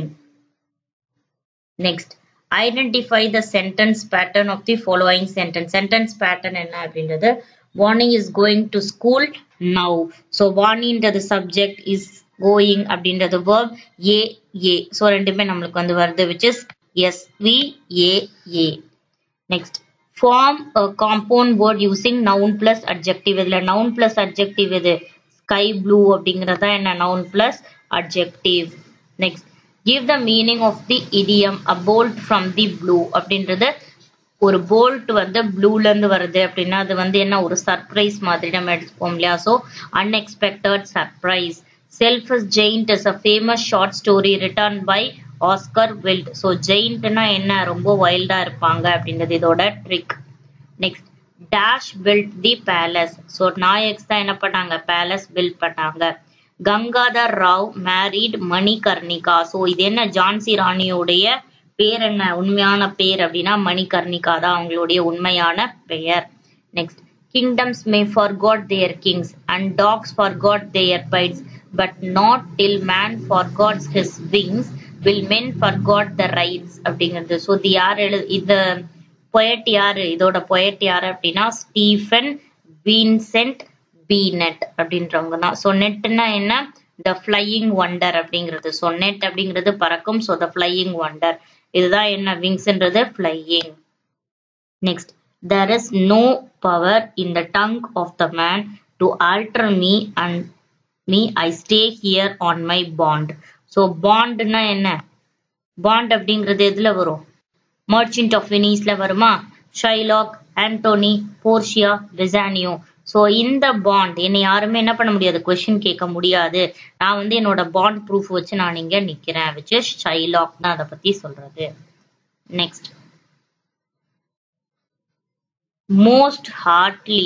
Next, identify the sentence pattern of the following sentence. Sentence pattern என்ன அப்படின்றது Vani is going to school now. So Vani ன்றது subject, is going அப்படின்றது verb, a. So ரெண்டுமே நம்மளுக்கு வந்து வருது which is SVAA. Next, form a compound word using noun plus adjective. இதுல noun plus adjective இது sky blue அப்படிங்கறதா என்ன noun plus adjective. Next, give the meaning of the idiom a bolt from the blue அப்படின்றது ஒரு bolt வந்து blueல இருந்து வருது அப்படின்னா அது வந்து என்ன ஒரு surprise மாதிரி நம்ம எடுத்துப்போம் இல்லையா. So unexpected surprise. Selfish Giant is a famous short story written by Oscar Wilde. So giantனா என்ன ரொம்ப வைல்டா இருப்பாங்க அப்படின்றது இதோட trick. Next, dash built the palace. So Nayaks தான் என்ன பண்ணாங்க palace build பண்ணாங்க. கங்காதர் ராவ் married மணிகர்ணிகா. So இது என்ன ஜான்சி ராணியோடைய பேர் என்ன உண்மையான பேர் அப்படின்னா மணிகர்ணிகா தான் அவங்களுடைய உண்மையான பெயர். Next, kingdoms may forgot their kings and dogs forgot their bites, but not till man forgets his wings will men forgot the rights அப்படிங்கிறது. ஸோ இது யார் இந்த பொயட் யாரு இதோட பொயட் யாரு அப்படின்னா ஸ்டீஃபன் வின்சென்ட் பீனட் அப்படின்றவங்க தான். ஸோ நெட்னா என்ன த ஃபிளையிங் வண்டர் அப்படிங்கிறது. ஸோ நெட் அப்படிங்கிறது பறக்கும். ஸோ த ஃபிளையிங் வண்டர் இதுதான் என்ன விங்ஸ்ன்றது flying. Next, there is no power in the tongue of the man to alter me and me I stay here on my bond. So bondனா என்ன bond அப்படிங்கிறது எதுல வரும் மர்ச்சன்ட் ஆஃப் வெனிஸ்ல வருமா Shylock Antonio Portia Bassanio. So இந்த bond என்னை யாருமே என்ன பண்ண முடியாது கொஸ்டின் கேட்க முடியாது. நான் வந்து என்னோட பாண்ட் ப்ரூஃப் வச்சு நான் இங்க நிக்கிறேன் which is ஷைலாக் தான் அதை பத்தி சொல்றது. Next, most heartily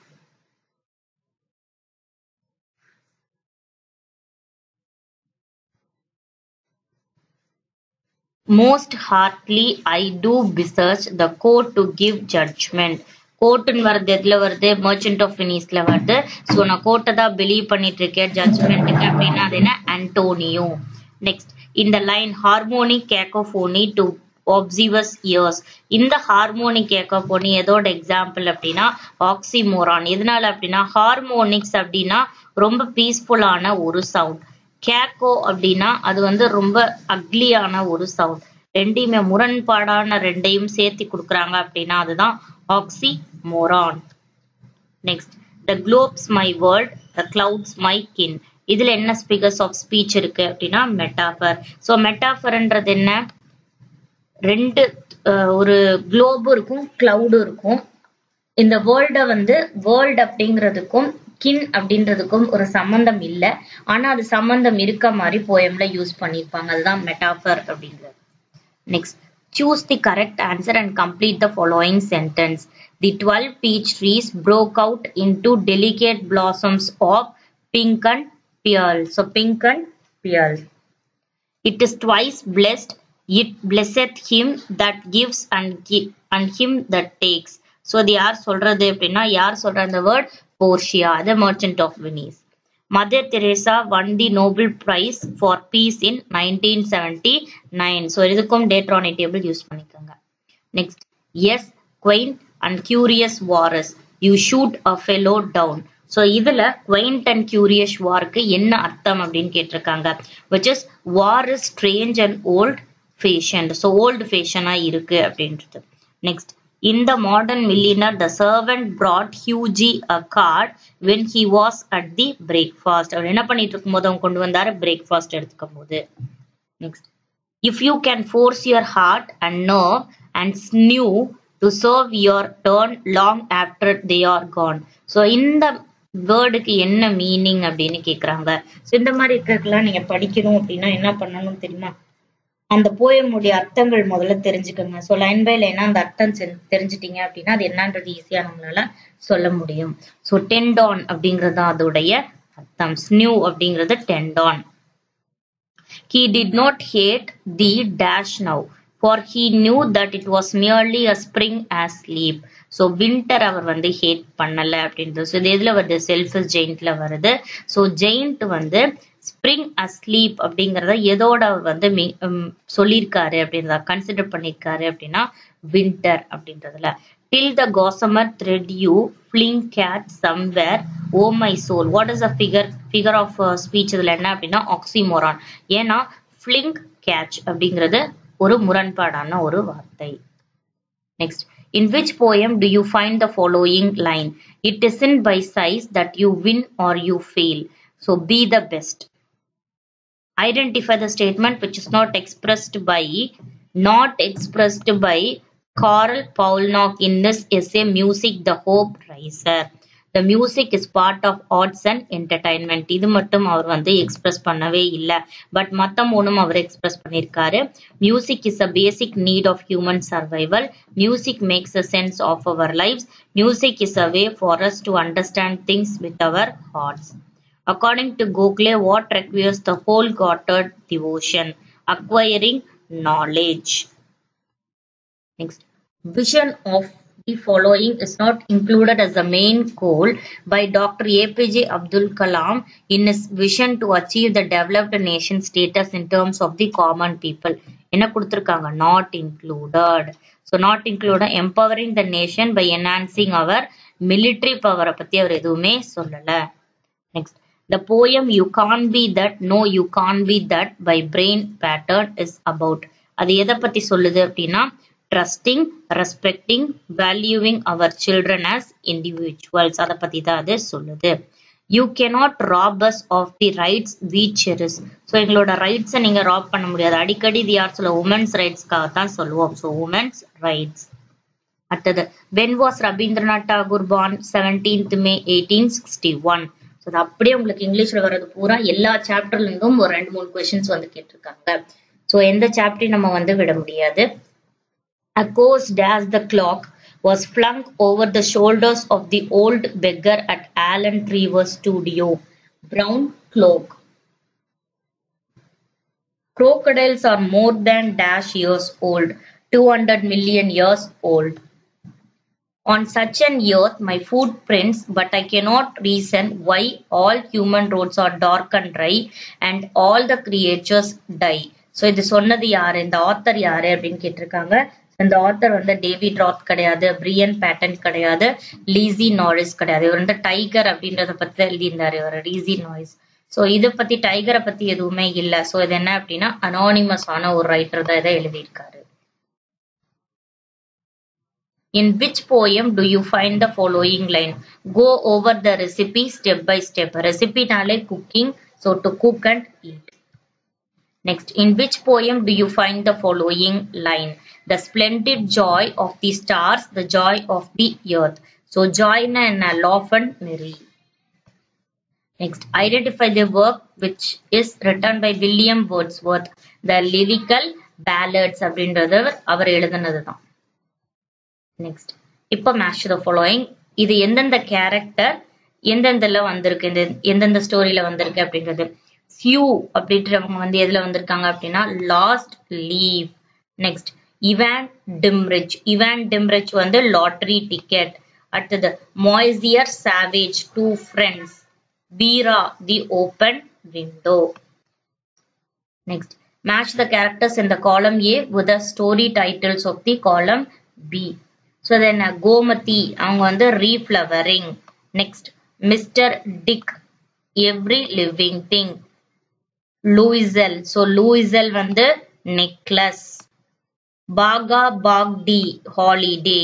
I do beseech the court to give judgment. கோர்ட்னு வருது எதுல வருது மர்ச்சன்ட் ஆஃப் வெனிஸ்ல வருது. ஸோ நான் கோர்ட்டை தான் பிலீவ் பண்ணிட்டு இருக்கேன் ஜட்ஜ்மெண்ட்டுக்கு அப்படின்னா அது என்ன ஆண்டோனியோ. நெக்ஸ்ட், இந்த line harmonic cacophony to observers ears. இந்த ஹார்மோனிக் கேக்கோஃபோனி எதோட எக்ஸாம்பிள் அப்படின்னா ஆக்சிமோரான். எதனால அப்படின்னா ஹார்மோனிக்ஸ் அப்படின்னா ரொம்ப பீஸ்ஃபுல்லான ஒரு சவுண்ட், கேக்கோ அப்படின்னா அது வந்து ரொம்ப அக்லியான ஒரு சவுண்ட். ரெண்டையுமே முரண்பாடான ரெண்டையும் சேர்த்து கொடுக்குறாங்க அப்படின்னா அதுதான் oxymoron. Next, the globes my world, the clouds my kin. இதுல என்ன ஸ்பீக்கர்ஸ் ஆஃப் ஸ்பீச் இருக்கு அப்படின்னா மெட்டாஃபர். ஸோ மெட்டாஃபர்ன்றது என்ன ரெண்டு ஒரு குளோபும் இருக்கும் கிளவுடும் இருக்கும். இந்த வேர்ல்ட வந்து வேர்ல்ட் அப்படிங்கிறதுக்கும் கின் அப்படின்றதுக்கும் ஒரு சம்பந்தம் இல்லை, ஆனா அது சம்பந்தம் இருக்க மாதிரி போயம்ல யூஸ் பண்ணிருப்பாங்க. அதுதான் மெட்டாஃபர் அப்படிங்கிறது. Next, choose the correct answer and complete the following sentence. The 12 peach trees broke out into delicate blossoms of pink and pearl. So pink and pearl. It is twice blessed. It blesseth him that gives and him that takes. So the யார் சொல்றது அப்படின்னா யார் சொல்ற அந்த word Portia, the merchant of Venice. Mother Teresa won the Nobel Prize for Peace in 1979. So இதுக்கும் டேட்ரானிக் table use பண்ணிக்கோங்க. Next, yes, quaint and curious Varus. you shoot a fellow down. So இதுல quaint and curious warக்கு என்ன அர்த்தம் அப்படின்னு கேட்டிருக்காங்க. which is war is strange and old fashioned. so old fashioned இருக்கு அப்படின்றது. next, in the modern millionaire the servant brought Hughie a card when he was at the breakfast. அவர் என்ன பண்ணிட்டு இருக்கும்போது அவங்க கொண்டு வந்தாரு breakfast எடுத்துக்கும் போது. next, if you can force your heart and nerve and sinew to serve your turn long after they are gone. so இந்த வேர்டுக்கு என்ன மீனிங் அப்படின்னு கேக்குறாங்க. சோ இந்த மாதிரி இருக்கிறதுலாம் நீங்க படிக்கணும் அப்படின்னா என்ன பண்ணணும் தெரியுமா, அந்த போயமுடைய அர்த்தங்கள் முதல்ல தெரிஞ்சுக்கோங்க. சோ லைன் பை லைனா அந்த அர்த்தம் தெரிஞ்சுட்டீங்க அப்படின்னா அது என்னன்றது ஈஸியா நம்மளால சொல்ல முடியும். சோ டெண்டான் அப்படிங்கறது அதோடைய அர்த்தம், ஸ்னியூ அப்படிங்கிறது டெண்டான். He did not hate the dash now, for he knew that it was merely a spring asleep. so winter அவர் வந்து ஹேட் பண்ணல அப்படின்றது. so இது எதுல வருது, செல்ஃபிஷ் ஜெயிண்ட்ல வருது. so ஜெயிண்ட் வந்து ஸ்ப்ரிங் அஸ்லீப் அப்படிங்கறத எதோட அவர் வந்து சொல்லியிருக்காரு அப்படின்றத கன்சிடர் பண்ணிருக்காரு அப்படின்னா வின்டர் அப்படின்றதுல. till the gossamer thread you fling cat somewhere oh my soul. what is the figure of speech இதுல என்ன அப்படின்னா oxymoron. ஏன்னா fling catch அப்படிங்கிறது ஒரு முரண்பாடான ஒரு வார்த்தை. next, in which poem do you find the following line, it isn't by size that you win or you fail, so be the best. identify the statement which is not expressed by Karl Paulnock in this essay Music the Hope Riser. The music is part of arts and entertainment. இது மட்டும் அவர் வந்து express பண்ணவே இல்ல, but மத்த மூணும் அவர் express பண்ணிருக்காரு. Music is a basic need of human survival. Music makes a sense of our lives. Music is a way for us to understand things with our hearts. According to Gokhale, what requires the wholehearted devotion? Acquiring knowledge. Next, vision of the following is not included as the main goal by Dr. APJ Abdul Kalam in his vision to achieve the developed nation status in terms of the common people. என்ன கொடுத்திருக்காங்க, not included. so not included, empowering the nation by enhancing our military power பத்தி அவர் எதுவுமே சொல்லல. next, the poem You Can't Be That, No You Can't Be That by Brain Pattern is about. அது எதை பத்தி சொல்லுது அப்படின்னா trusting, respecting, valuing our children as individuals. அத பத்தி தான் அது சொல்லுது. You cannot rob us of the rights we cherish. so எங்களோட ரைட்ஸ் நீங்க ராப் பண்ண முடியாது. அடிக்கடி தி ஆர்ட்ஸ்ல உமன்ஸ் ரைட்ஸ்க்காக தான் சொல்லுவோம். so women's rights. அடுத்தது, when was Rabindranath Tagore born? 17th May 1861. so அது அப்படியே உங்களுக்கு இங்கிலீஷ்ல வர்றது பூரா எல்லா சாப்டர்ல இருந்தும் ஒரு 2-3 கொஸ்டின்ஸ் வந்து கேட்டிருக்காங்க. so எந்த சாப்டர் நம்ம வந்து விட முடியாது. A coarse dash the clock was flung over the shoulders of the old beggar at Alan Trevor's studio. Brown cloak. Crocodiles are more than dash years old, 200 million years old. On such an earth my footprints, but I cannot reason why all human roads are dark and dry and all the creatures die. so இது சொன்னது யாரு, இந்த author யாரு அப்படின்னு கேட்டிருக்காங்க. இந்த author வந்து David ராத் கிடையாது, பிரியன் பேட்டன் கிடையாது, லீசி நாரிஸ் கிடையாது. இவர் வந்து டைகர் அப்படின்றத பத்தி எழுதியிருந்தாரு இவர், லீசி நாரிஸ். சோ இதை பத்தி டைகரை பத்தி எதுவுமே இல்ல. சோ இது என்ன அப்படின்னா அனானிமஸ் ஆன ஒரு ரைட்டர் தான் இதை எழுதியிருக்காரு. In which poem do you find the following line, go over the recipe step by step. recipe நாலே cooking, so to cook and eat. next, in which poem do you find the following line, the splendid joy of the stars, the joy of the earth. so joy na enna, laugh and merry. next, identify the work which is written by William Wordsworth, the lyrical ballads அப்படின்றது அவர் எழுதினதுதான். next, இப்போ match the following. இது எந்தெந்த character எந்தெந்தல வந்திருக்கு, எந்தெந்த ஸ்டோரியில வந்திருக்கு அப்படின்றது. few அப்படின்றவங்க வந்து எதுல வந்திருக்காங்க அப்படின்னா last leaf. Next, Ivan Dmitritch வந்து லாட்டரி டிக்கெட். அடுத்தது, மொய்சியர் சாவேஜ், டூ ஃப்ரெண்ட்ஸ். பீரா, the open window. Next, match the characters in the column A with the story titles of the column B. So then Gomati, அவங்க வந்து reflowering. Next, Mr. Dick, every living thing. Louisel, so Louisel வந்து necklace. Baga Bagdi, holiday.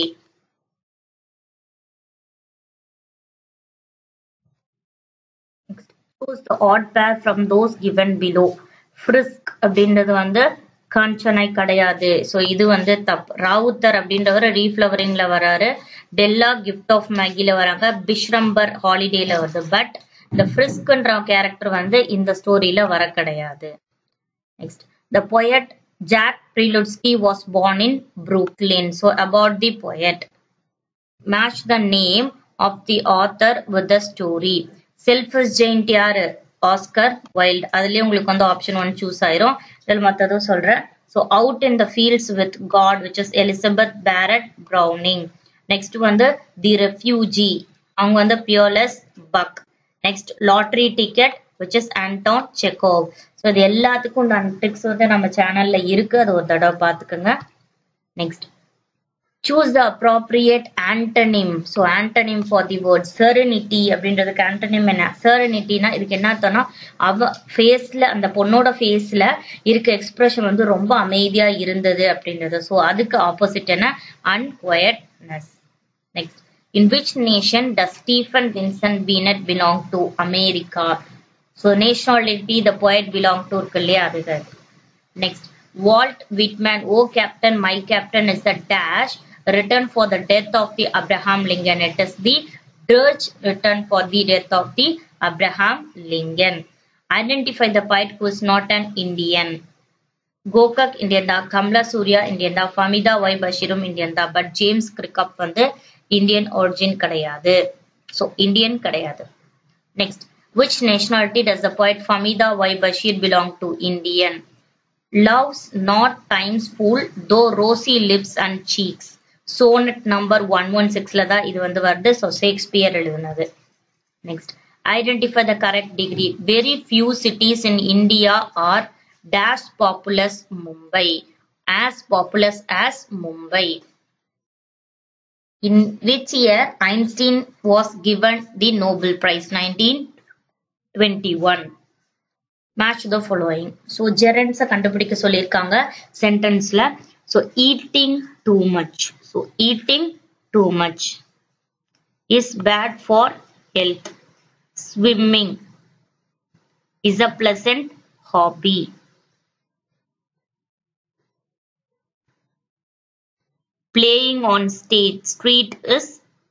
Next, choose the odd pair from those given below. Frisk அப்படின்றது வந்து காஞ்சனை கிடையாது. So இது வந்து தப்பு. ராவுத்தர் அப்படின்றவர் ரீஃப்ளவரிங்ல வராரு. டெல்லா கிஃப்ட் ஆஃப் மேகில வராங்க. பிஷ்ரம்பர் ஹாலிடேல வருது. பட் இந்த ஃப்ரிஸ்க்ன்ற கேரக்டர் வந்து இந்த ஸ்டோரியில வர கிடையாது. Next, the poet Jack Prelutsky was born in Brooklyn. So about the poet. Match the name of the author with the story. Selfish Giant யாரு? Oscar Wilde. அதுலயே உங்களுக்கு வந்து ஆப்ஷன் 1 சூஸ் ஆயிரும். இதில் மற்றதும் சொல்றேன். So Out in the Fields with God, which is Elizabeth Barrett Browning. Next வந்து The Refugee, அவங்க வந்து Peerless Buck. Next, Lottery Ticket, which is Anton Chekhov. So இது எல்லாத்துக்கும் உண்டான ட்ரிக்ஸ் வந்து நம்ம சேனல்ல இருக்கு. அது ஒரு தடவை பார்த்துக்கோங்க. Next, choose the appropriate antonym. So antonym for the word serenity அப்படின்றதுக்கு antonym என்ன? Serenityனா இதுக்கு என்ன அர்த்தம்னா அவ ஃபேஸ்ல, அந்த பொண்ணோட ஃபேஸ்ல இருக்க எக்ஸ்பிரஷன் வந்து ரொம்ப அமைதியா இருந்தது அப்படின்றது. ஸோ அதுக்கு ஆப்போசிட் என்ன? unquietness. Next, in which nation does Stephen Vincent Benet belong to? America. So nationality the poet belong to இருக்கு இல்லையா, அதுதான். Next, Walt Whitman, oh captain, my captain is the dash written for the death of the Abraham Lincoln. It is the dirge written for the death of the Abraham Lincoln. Identify the poet who is not an Indian. Gokak Indian da, Kamla Surya Indian da, Famida Y Bashirum Indian da, but James Crickop வந்து Indian origin கிடையாது. So Indian கிடையாது. Next, which nationality does the poet Famida Y Bashir belong to? Indian. Love's not time's fool, though rosy lips and cheeks. Sonnet number 116 ல தான் இது வந்து வருது. So Shakespeare எழுதுனது. Next, identify the correct degree. Very few cities in India are dash populous Mumbai. As populous as Mumbai. In which year Einstein was given the Nobel Prize? 1921. Match the following. So gerunds கண்டுபிடிக்க சொல்லிருக்காங்க சென்டென்ஸ்ல. So eating too much. So eating too much is bad for health. Swimming is a pleasant hobby. Playing on street is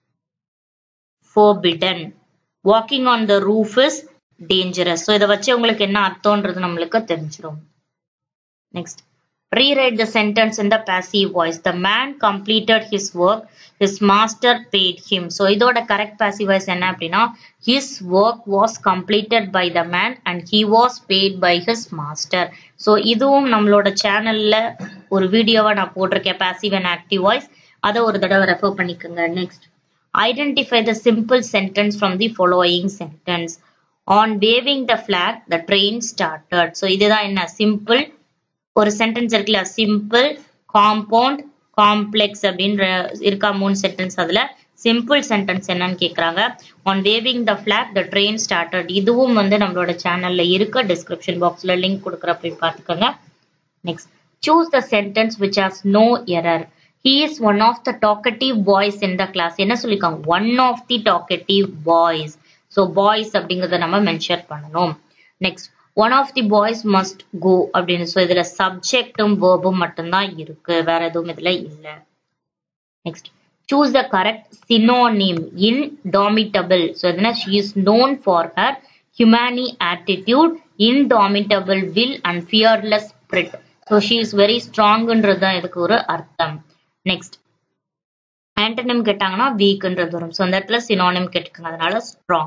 forbidden. Walking on the roof is dangerous. So இத வச்சு உங்களுக்கு என்ன அர்த்தம்ன்றது நம்மளுக்கு தெரிஞ்சிரும். Next, rewrite the sentence in the passive voice. The man completed his work, his master paid him. So இதோட correct passive voice என்ன அப்படின்னா, his work was completed by the man and he was paid by his master. So இதுவும் நம்மளோட சேனல்ல ஒரு வீடியோவா நான் போட்டிருக்கேன், passive and active voice. அதை ஒரு தடவை ரெஃபர் பண்ணிக்கோங்க. Next, identify the simple sentence from the following sentence. On waving the flag, the train started. So இதுதான் என்ன? Simple. ஒரு சென்டென்ஸ் இருக்குல்ல, சிம்பிள், காம்பவுண்ட், காம்ப்ளெக்ஸ் அப்படின்ற இருக்கா 3 சென்டென்ஸ். அதுல சிம்பிள் சென்டென்ஸ் என்னன்னு கேக்குறாங்க. On waving the flag, the train started. இதுவும் வந்து நம்மளோட சேனல்ல இருக்க, டிஸ்கிரிப்ஷன் பாக்ஸ்ல லிங்க் கொடுக்குற போய் பார்த்துக்கோங்க. Next, choose the sentence which has no error. He is one of the talkative boys in the class. என்ன சொல்லிருக்காங்க? One of the talkative boys. So boys அப்படிங்கறத நம்ம மென்ஷன் பண்ணணும். Next, one of the boys must go அப்படின்னு. So இதுல சப்ஜெக்டும் வேர்பும் மட்டும்தான் இருக்கு, வேற எதுவும் இதுல இல்ல. Next, choose the correct synonym. Indomitable. So இதுனா she is known for her humane attitude, indomitable will and fearless spirit. So she is very strongன்றது தான் இதுக்கு ஒரு அர்த்தம். நெக்ஸ்ட், antonym கேட்டாங்கன்னா weakன்றது வரும். So அந்த இடத்துல synonym கேட்டுக்கோங்க, அதனால strong.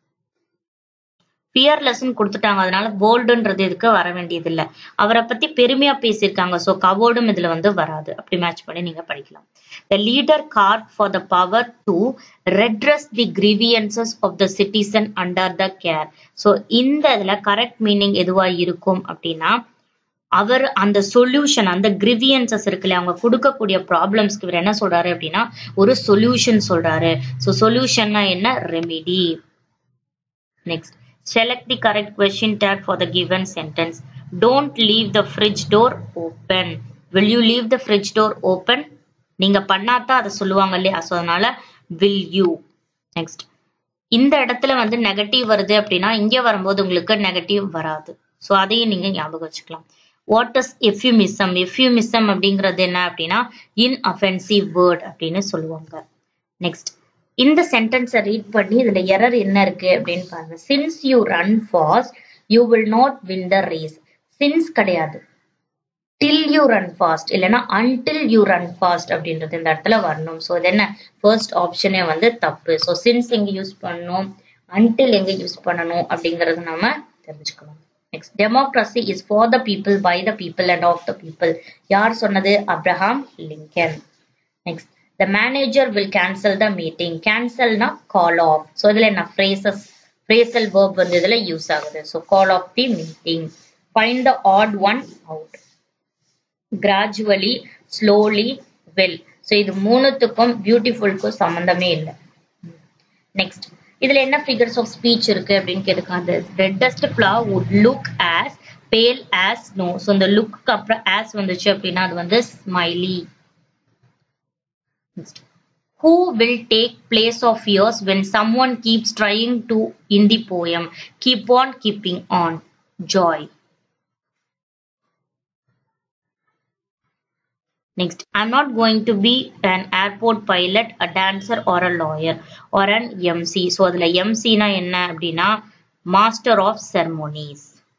பியர்லெஸ்ன்னு கொடுத்துட்டாங்க, அதனால போல்டுன்றது இதுக்கு வர வேண்டியது இல்ல. அவரை பத்தி பெருமையா பேசியிருக்காங்க, சோ கவோர்டும் இதுல வந்து வராது. அப்படி மேட்ச் பண்ணி நீங்க படிக்கலாம். The leader carved for the power to redress the grievances of the citizen under the care. So இந்த இதுல கரெக்ட் மீனிங் எதுவா இருக்கும் அப்படின்னா, அவர் அந்த சொல்யூஷன் அந்த கிரிவியன்சஸ் இருக்குல்ல அவங்க கொடுக்கக்கூடிய ப்ராப்ளம்ஸ்க்கு இவர் என்ன சொல்றாரு அப்படின்னா ஒரு சொல்யூஷன் சொல்றாரு. ஸோ சொல்யூஷன்னா என்ன? Remedy. Next, select the correct question tag for the given sentence. Don't leave the fridge door open. Will you leave the fridge door open? நீங்க பண்ணாதான் அதை சொல்லுவாங்க இல்லையா, ஸோ அதனால will you. நெக்ஸ்ட், இந்த இடத்துல வந்து நெகட்டிவ் வருது அப்படின்னா இங்க வரும்போது உங்களுக்கு நெகட்டிவ் வராது. ஸோ அதையும் நீங்க ஞாபகம் வச்சுக்கலாம். What is எஃப்யூமிசம்? எஃப்யூமிசம் அப்படிங்கிறது என்ன அப்படின்னா இன்அஃபென்சிவ் வேர்ட் அப்படின்னு சொல்லுவாங்க. நெக்ஸ்ட், இந்த சென்டென்ஸை ரீட் பண்ணி இதுல எரர் என்ன இருக்கு அப்படின்னு பாருங்க. Since you run fast you will not win the race. Since கிடையாது, till you run fast இல்லைன்னா until you run fast அப்படின்றது இந்த இடத்துல வரணும். ஸோ இது என்ன ஃபர்ஸ்ட் ஆப்ஷனே வந்து தப்பு. ஸோ சின்ஸ் எங்க யூஸ் பண்ணணும், until எங்க யூஸ் பண்ணணும் அப்படிங்கறது நாம தெரிஞ்சுக்கணும். Next, democracy is for the people by the people and of the people. யார் சொன்னது? Abraham Lincoln. Next, the manager will cancel the meeting. cancelனா call off. ஸோ இதுல என்ன phrasal verb வந்து இதுல யூஸ் ஆகுது. So call off the meeting. find the odd one out. gradually, slowly, well. So இது மூணுத்துக்கும் பியூட்டிஃபுல்க்கும் சம்பந்தமே இல்லை. நெக்ஸ்ட், இதுல என்ன ஃபிகர்ஸ் ஆஃப் ஸ்பீச் இருக்கு அப்படின்னு கேட்காது. Reddest flower would look as pale as snow. So இந்த லுக்கு அப்புறம் as வந்துச்சு அப்படின்னா அது வந்து simile. Who will take place of yours when someone keeps trying to in the poem? Keep on keeping on. Joy. Next, I'm not going to be an airport pilot, a dancer or a lawyer or an MC. So அதுல MC னா என்ன அப்படின்னா master of ceremonies.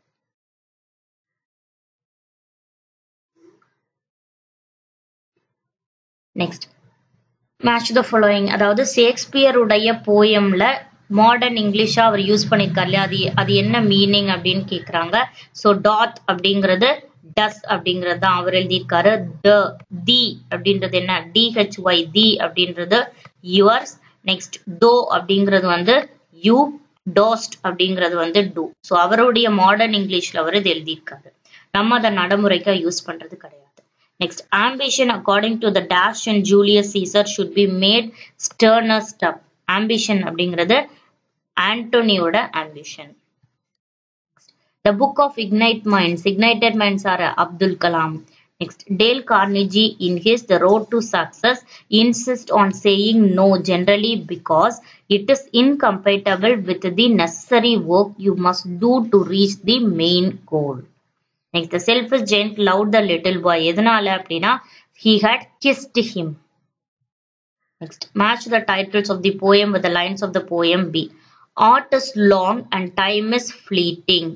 Next, match the following. அதாவது Shakespeare உடைய போயம்ல modern இங்கிலீஷா அவர் use பண்ணிருக்காரு இல்லையா, அது என்ன மீனிங் அப்படின்னு கேக்குறாங்க. ஸோ டாத் அப்படிங்கிறது டஸ் அப்படிங்கிறது தான் அவர் எழுதியிருக்காரு. தி அப்படின்றது என்ன? DHY தி அப்படின்றது யுவர்ஸ். நெக்ஸ்ட், தோ அப்படிங்கிறது வந்து யூ, டோஸ்ட் அப்படிங்கிறது வந்து டூ. ஸோ அவருடைய மாடர்ன் இங்கிலீஷ்ல அவர் இது எழுதியிருக்காரு. நம்ம அதை நடைமுறைக்கா யூஸ் பண்றது கிடையாது. Next, ambition according to the dash and Julius Caesar should be made sterner stuff. Ambition அப்படிங்கிறது ஆண்டோனியோட ambition. The book of Ignite Minds. Ignited Minds are Abdul Kalam. Next, Dale Carnegie in his The Road to Success insists on saying no generally because it is incompatible with the necessary work you must do to reach the main goal. Next, the selfish giant loved the little boy. எதனால அப்படின்னா he had kissed him. Next, match the titles of the poem with the lines of the poem B. Art is long and time is fleeting.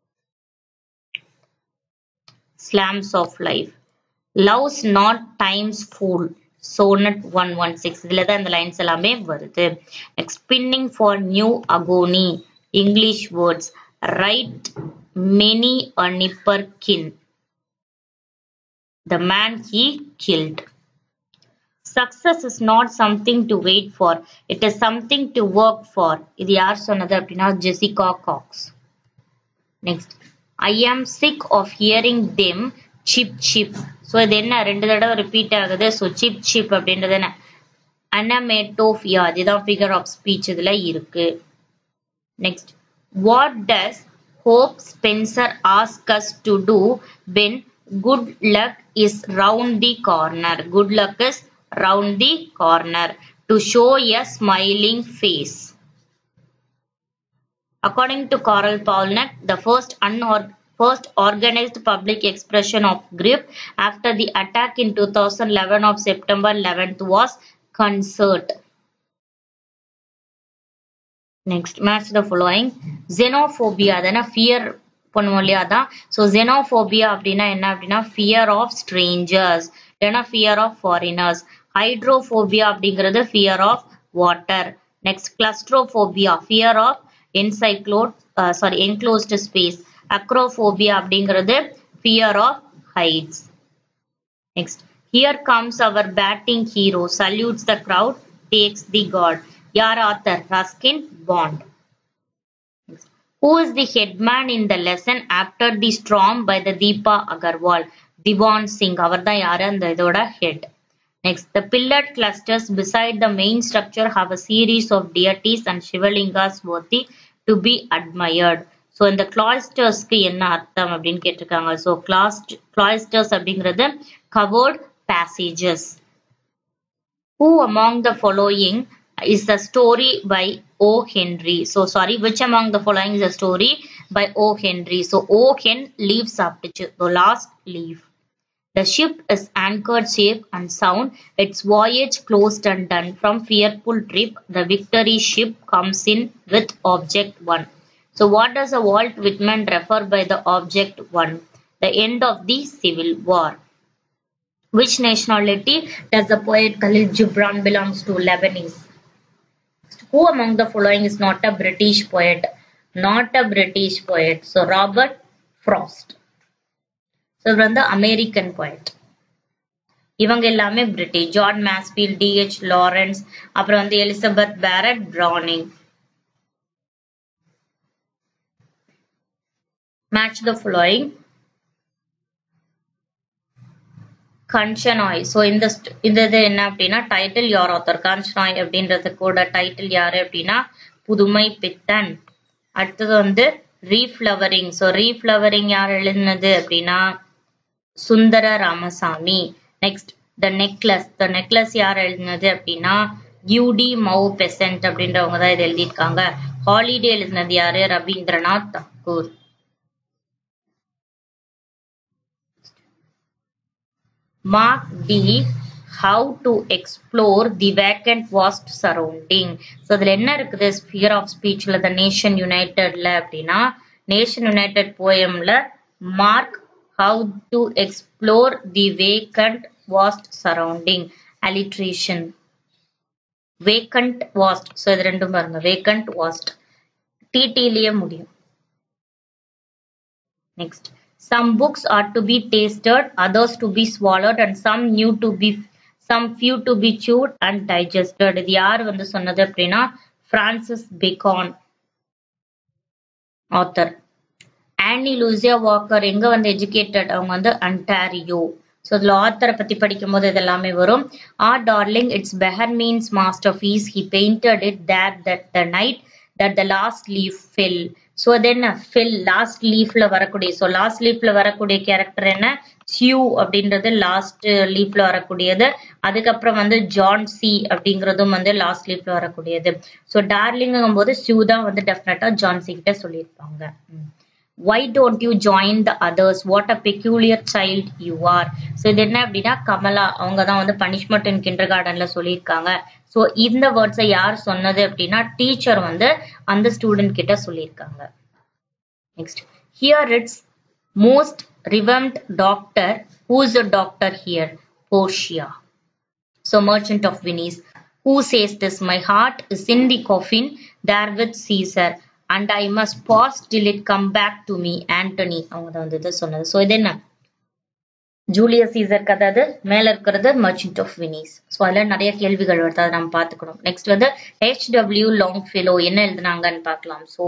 Slams of life. Love's not time's fool. Sonnet 116. இதுல தான் இந்த lines எல்லாமே வருது. Next, spinning for new agony. English words. Right many a nipperkin. The man he killed. Success is not something to wait for. It is something to work for. இது யார் சொன்னது அப்படின்னா Jessica Cox. Next, I am sick of hearing them chip chip. So இது என்ன ரெண்டு தடவை repeat ஆகுது. So chip chip அப்படின்றது என்ன? அனமேட்டோஃபியா. இதுதான் ஃபிகர் ஆஃப் ஸ்பீச் இதுல இருக்கு. Next, what does Hope Spencer ask us to do when good luck is round the corner? Good luck is round the corner. To show a smiling face. According to Carl Paulnek, the first organized public expression of grief after the attack in 2011 of September 11th was concert. Next, match the following. Xenophobia, அதனா fear பண்ணுவோம் இல்லையா அதான். So xenophobia அப்படின்னா என்ன அப்படின்னா fear of strangers இல்லைன்னா fear of foreigners. Hydrophobia அப்படிங்கிறது fear of water. Next, claustrophobia, fear of enclosed space. Acrophobia அப்படிங்கிறது fear of heights. Next, here comes our batting hero, salutes the crowd, takes the guard. யார் ஆத்தர்? Ruskin Bond. Who is the headman in the lesson After the Storm by the Deepa Agarwal? Diwan Singh. அவர்தான் யாரு அந்த இதோட head. Next, the pillared clusters beside the main structure have a series of deities and Shivalingas worthy to be admired. So, இந்த cloistersக்கு என்ன அர்த்தம் அப்படின்னு கேட்டிருக்காங்க. So, cloisters அப்படிங்கிறது covered passages. Who among the following is the story by O. Henry? So, sorry, which among the following is a story by O. Henry? So, O. Hen leaves சாப்பிட்டுச்சு. So, last leave. The ship is anchored safe and sound, its voyage closed and done. From fearful trip, the victory ship comes in with object 1. So, what does a Walt Whitman refer by the object 1? The end of the Civil War. Which nationality does the poet Khalil Gibran belongs to? Lebanese. Who among the following is not a British poet? Not a British poet. So, Robert Frost. So, இவர் the American poet. இவங்க எல்லாமே British. John Masefield, D.H. Lawrence, அப்புறம் Elizabeth Barrett Browning. Match the following. Kanchanoy. So, இந்த என்ன அப்படின்னா title யார் author? காஞ்சனாய் அப்படின்றது கூட டைட்டில் யாரு அப்படின்னா புதுமை பித்தன். அடுத்தது ரீஃப்ளவரிங். ஸோ ரீஃப்ளவரிங் யார் எழுதினது அப்படின்னா Sundara Ramasamy. Next the necklace யார் எழுதினது அப்படின்னா யூடி மவு பெசன்ட் அப்படின்றவங்க தான் இது எழுதியிருக்காங்க. ஹாலிடே எழுதினது யாரு? Rabindranath Thakur. Mark D. How to explore the vacant vast surrounding. So, இதுல என்ன இருக்குது? Sphere of Speechல The Nation Unitedல அப்படின்னா Nation United poemல Mark how to explore the vacant vast surrounding. Alliteration. Vacant vast. So, இது ரெண்டும் பாருங்க. Vacant vast. TTலயே முடியும். Next. Some books are to be tasted, others to be swallowed, and some few to be chewed and digested. இது யார் சொன்னது அப்படின்னா Francis Bacon author. Annie Louisa Walker எங்க educated? அவங்க Ontario. So, இதுல ஆத்தரை பத்தி படிக்கும் போது இதெல்லாமே வரும். Darling, it's Behrman's masterpiece. He painted it there that the night that the last leaf fell. So, then fill last leafல வரக்கூடிய. So, last leafல வரக்கூடிய கேரக்டர் என்ன? Sue அப்படின்றது last leafல வரக்கூடியது. அதுக்கப்புறம் ஜான் சி அப்படிங்கிறதும் last leafல வரக்கூடியது. So, டார்லிங்கும் போது Sue தான் டெஃபினட்டா ஜான் சி கிட்ட சொல்லியிருப்பாங்க. Why don't you join the others? What a peculiar child you are. So, இது என்ன அப்படின்னா கமலா அவங்க தான் பனிஷ்மெண்ட் இன் கிண்டர்கார்டன்ல சொல்லியிருக்காங்க. So, இந்த வேர்ட்ஸை யார் சொன்னது அப்படின்னா டீச்சர் அந்த ஸ்டூடெண்ட் கிட்ட சொல்லியிருக்காங்க. Next. Here it's most revered doctor. Who's the doctor here? Portia. So, Merchant of Venice. Who says this? My heart is in the coffin there with Caesar. And I must pause till it come back to me. Antony. அவங்க தான் இதை சொன்னது. So, இது என்ன? Julius Caesar கதை மேல இருக்கிறது merchant of Venice. So அதில் நிறைய கேள்விகள் வருது, அதை நம்ம பார்த்துக்கணும். Next H.W. Longfellow என்ன எழுதுனாங்கன்னு பார்க்கலாம். So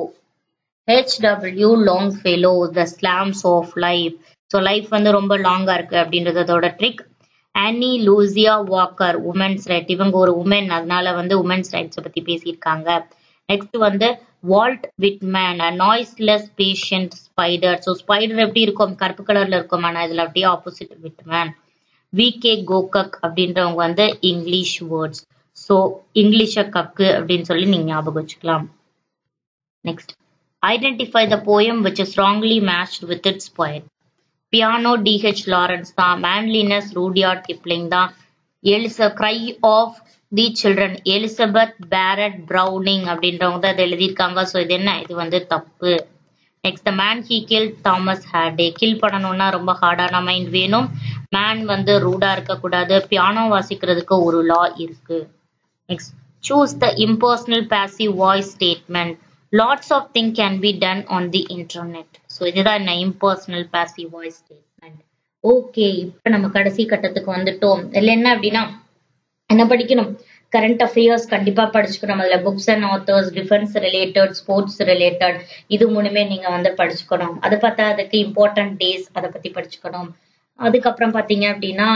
H.W. Longfellow, The Slams of Life. So life ரொம்ப லாங்கா இருக்கு அப்படின்றது அதோட trick. Annie Louisa Walker, woman's right. இவங்க ஒரு உமன், அதனால உமன்ஸ் ரைட்ஸை பத்தி பேசியிருக்காங்க. Next Walt Whitman, noiseless patient spider. So spider எப்படி இருக்கும்? கருப்பு கலர்ல இருக்கும், ஆனா இதுல அப்படியே ஆப்போசிட் விட்மேன். V.K. கோகக் அப்படின்றவங்க இங்கிலீஷ் வேர்ட்ஸ். ஸோ இங்கிலீஷ கக்கு அப்படின்னு சொல்லி நீங்க ஞாபகம் வச்சுக்கலாம். Next identify the poem which is strongly matched with its poet. Piano D.H. Lawrence தான். மேன்லினஸ் ரூடியார்ட் கிப்ளிங் தான். Cry of the Children, Elizabeth Barrett Browning அப்படின்றவங்க தான் இதை எழுதியிருக்காங்க. ஸோ இது என்ன? இது தப்பு. Next man he kill Thomas Hardy. Kill பண்ணணும்னா ரொம்ப ஹார்டான மைண்ட் வேணும். மேன் ரூடா இருக்கக்கூடாது. பியானோ வாசிக்கிறதுக்கு ஒரு லா இருக்கு. Next choose the impersonal passive voice statement. Lots of thing can be done on the internet. So இதுதான் என்ன? Impersonal passive voice statement. Okay, இப்போ நம்ம கடைசி கட்டத்துக்கு வந்துட்டோம். இதுல என்ன அப்படின்னா என்ன படிக்கணும்? கரண்ட் அஃபேர்ஸ் கண்டிப்பா படிச்சுக்கணும். அதுல books and authors, defence related, sports related, இது மூணுமே நீங்க வந்து படிச்சுக்கணும். அதை பார்த்தா அதுக்கு இம்பார்ட்டன்ட் டேஸ் அதை பத்தி படிச்சுக்கணும். அதுக்கப்புறம் பாத்தீங்க அப்படின்னா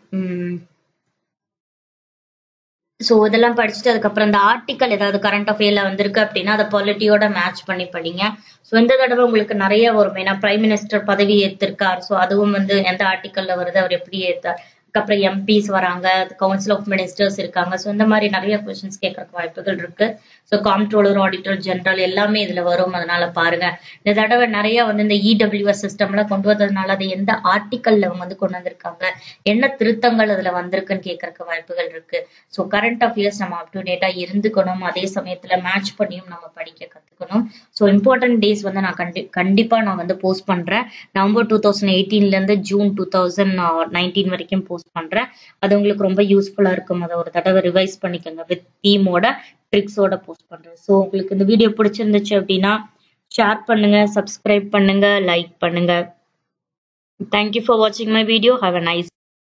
ஸோ இதெல்லாம் படிச்சுட்டு அதுக்கப்புறம் இந்த ஆர்டிக்கல் ஏதாவது கரண்ட் அஃபேர்ல வந்திருக்கு அப்படின்னா அதை பாலிட்டியோட மேட்ச் பண்ணி படிங்க. ஸோ இந்த தடவை உங்களுக்கு நிறைய வரும். ஏன்னா பிரைம் மினிஸ்டர் பதவி ஏற்றிருக்கார். ஸோ அதுவும் வந்து எந்த ஆர்டிக்கல்ல வருது, அவர் எப்படி ஏற்றார், அதுக்கப்புறம் எம்பிஸ் வராங்க, கவுன்சில் ஆஃப் மினிஸ்டர்ஸ் இருக்காங்க. ஸோ இந்த மாதிரி நிறைய கொஸ்டின்ஸ் கேட்கறதுக்கு வாய்ப்புகள் இருக்கு. ஸோ காம்ப்ட்ரோலர், ஆடிட்டர் ஜெனரல் எல்லாமே இதுல வரும். அதனால பாருங்க. இந்த தடவை நிறைய வந்து இந்த இடபிள்யூஎஸ் சிஸ்டம்ல கொண்டு வந்ததுனால அது எந்த ஆர்டிக்கல்ல வந்து கொண்டு வந்திருக்காங்க, என்ன திருத்தங்கள் அதுல வந்திருக்குன்னு கேட்கறதுக்கு வாய்ப்புகள் இருக்கு. ஸோ கரண்ட் அஃபேர்ஸ் நம்ம அப் டு டேட்டா இருந்துக்கணும். அதே சமயத்துல மேட்ச் பண்ணியும் நம்ம படிக்க கத்துக்கணும். ஸோ இம்பார்ட்டன்ட் டேஸ் வந்து நான் கண்டிப்பா நான் வந்து போஸ்ட் பண்றேன். நவம்பர் 2018ல இருந்து ஜூன் 2019 வரைக்கும் போஸ்ட் பண்றேன். அது உங்களுக்கு ரொம்ப யூஸ்ஃபுல்லா இருக்கும். அதை ஒரு தடவை ரிவைஸ் பண்ணிக்கோங்க. வித் தீமோட ட்ரிக்ஸோட போஸ்ட் பண்றேன். ஸோ உங்களுக்கு இந்த வீடியோ பிடிச்சிருந்துச்சு அப்படின்னா ஷேர் பண்ணுங்க, சப்ஸ்கிரைப் பண்ணுங்க, லைக் பண்ணுங்க. தேங்க்யூ ஃபார் வாட்சிங் my video. Have a nice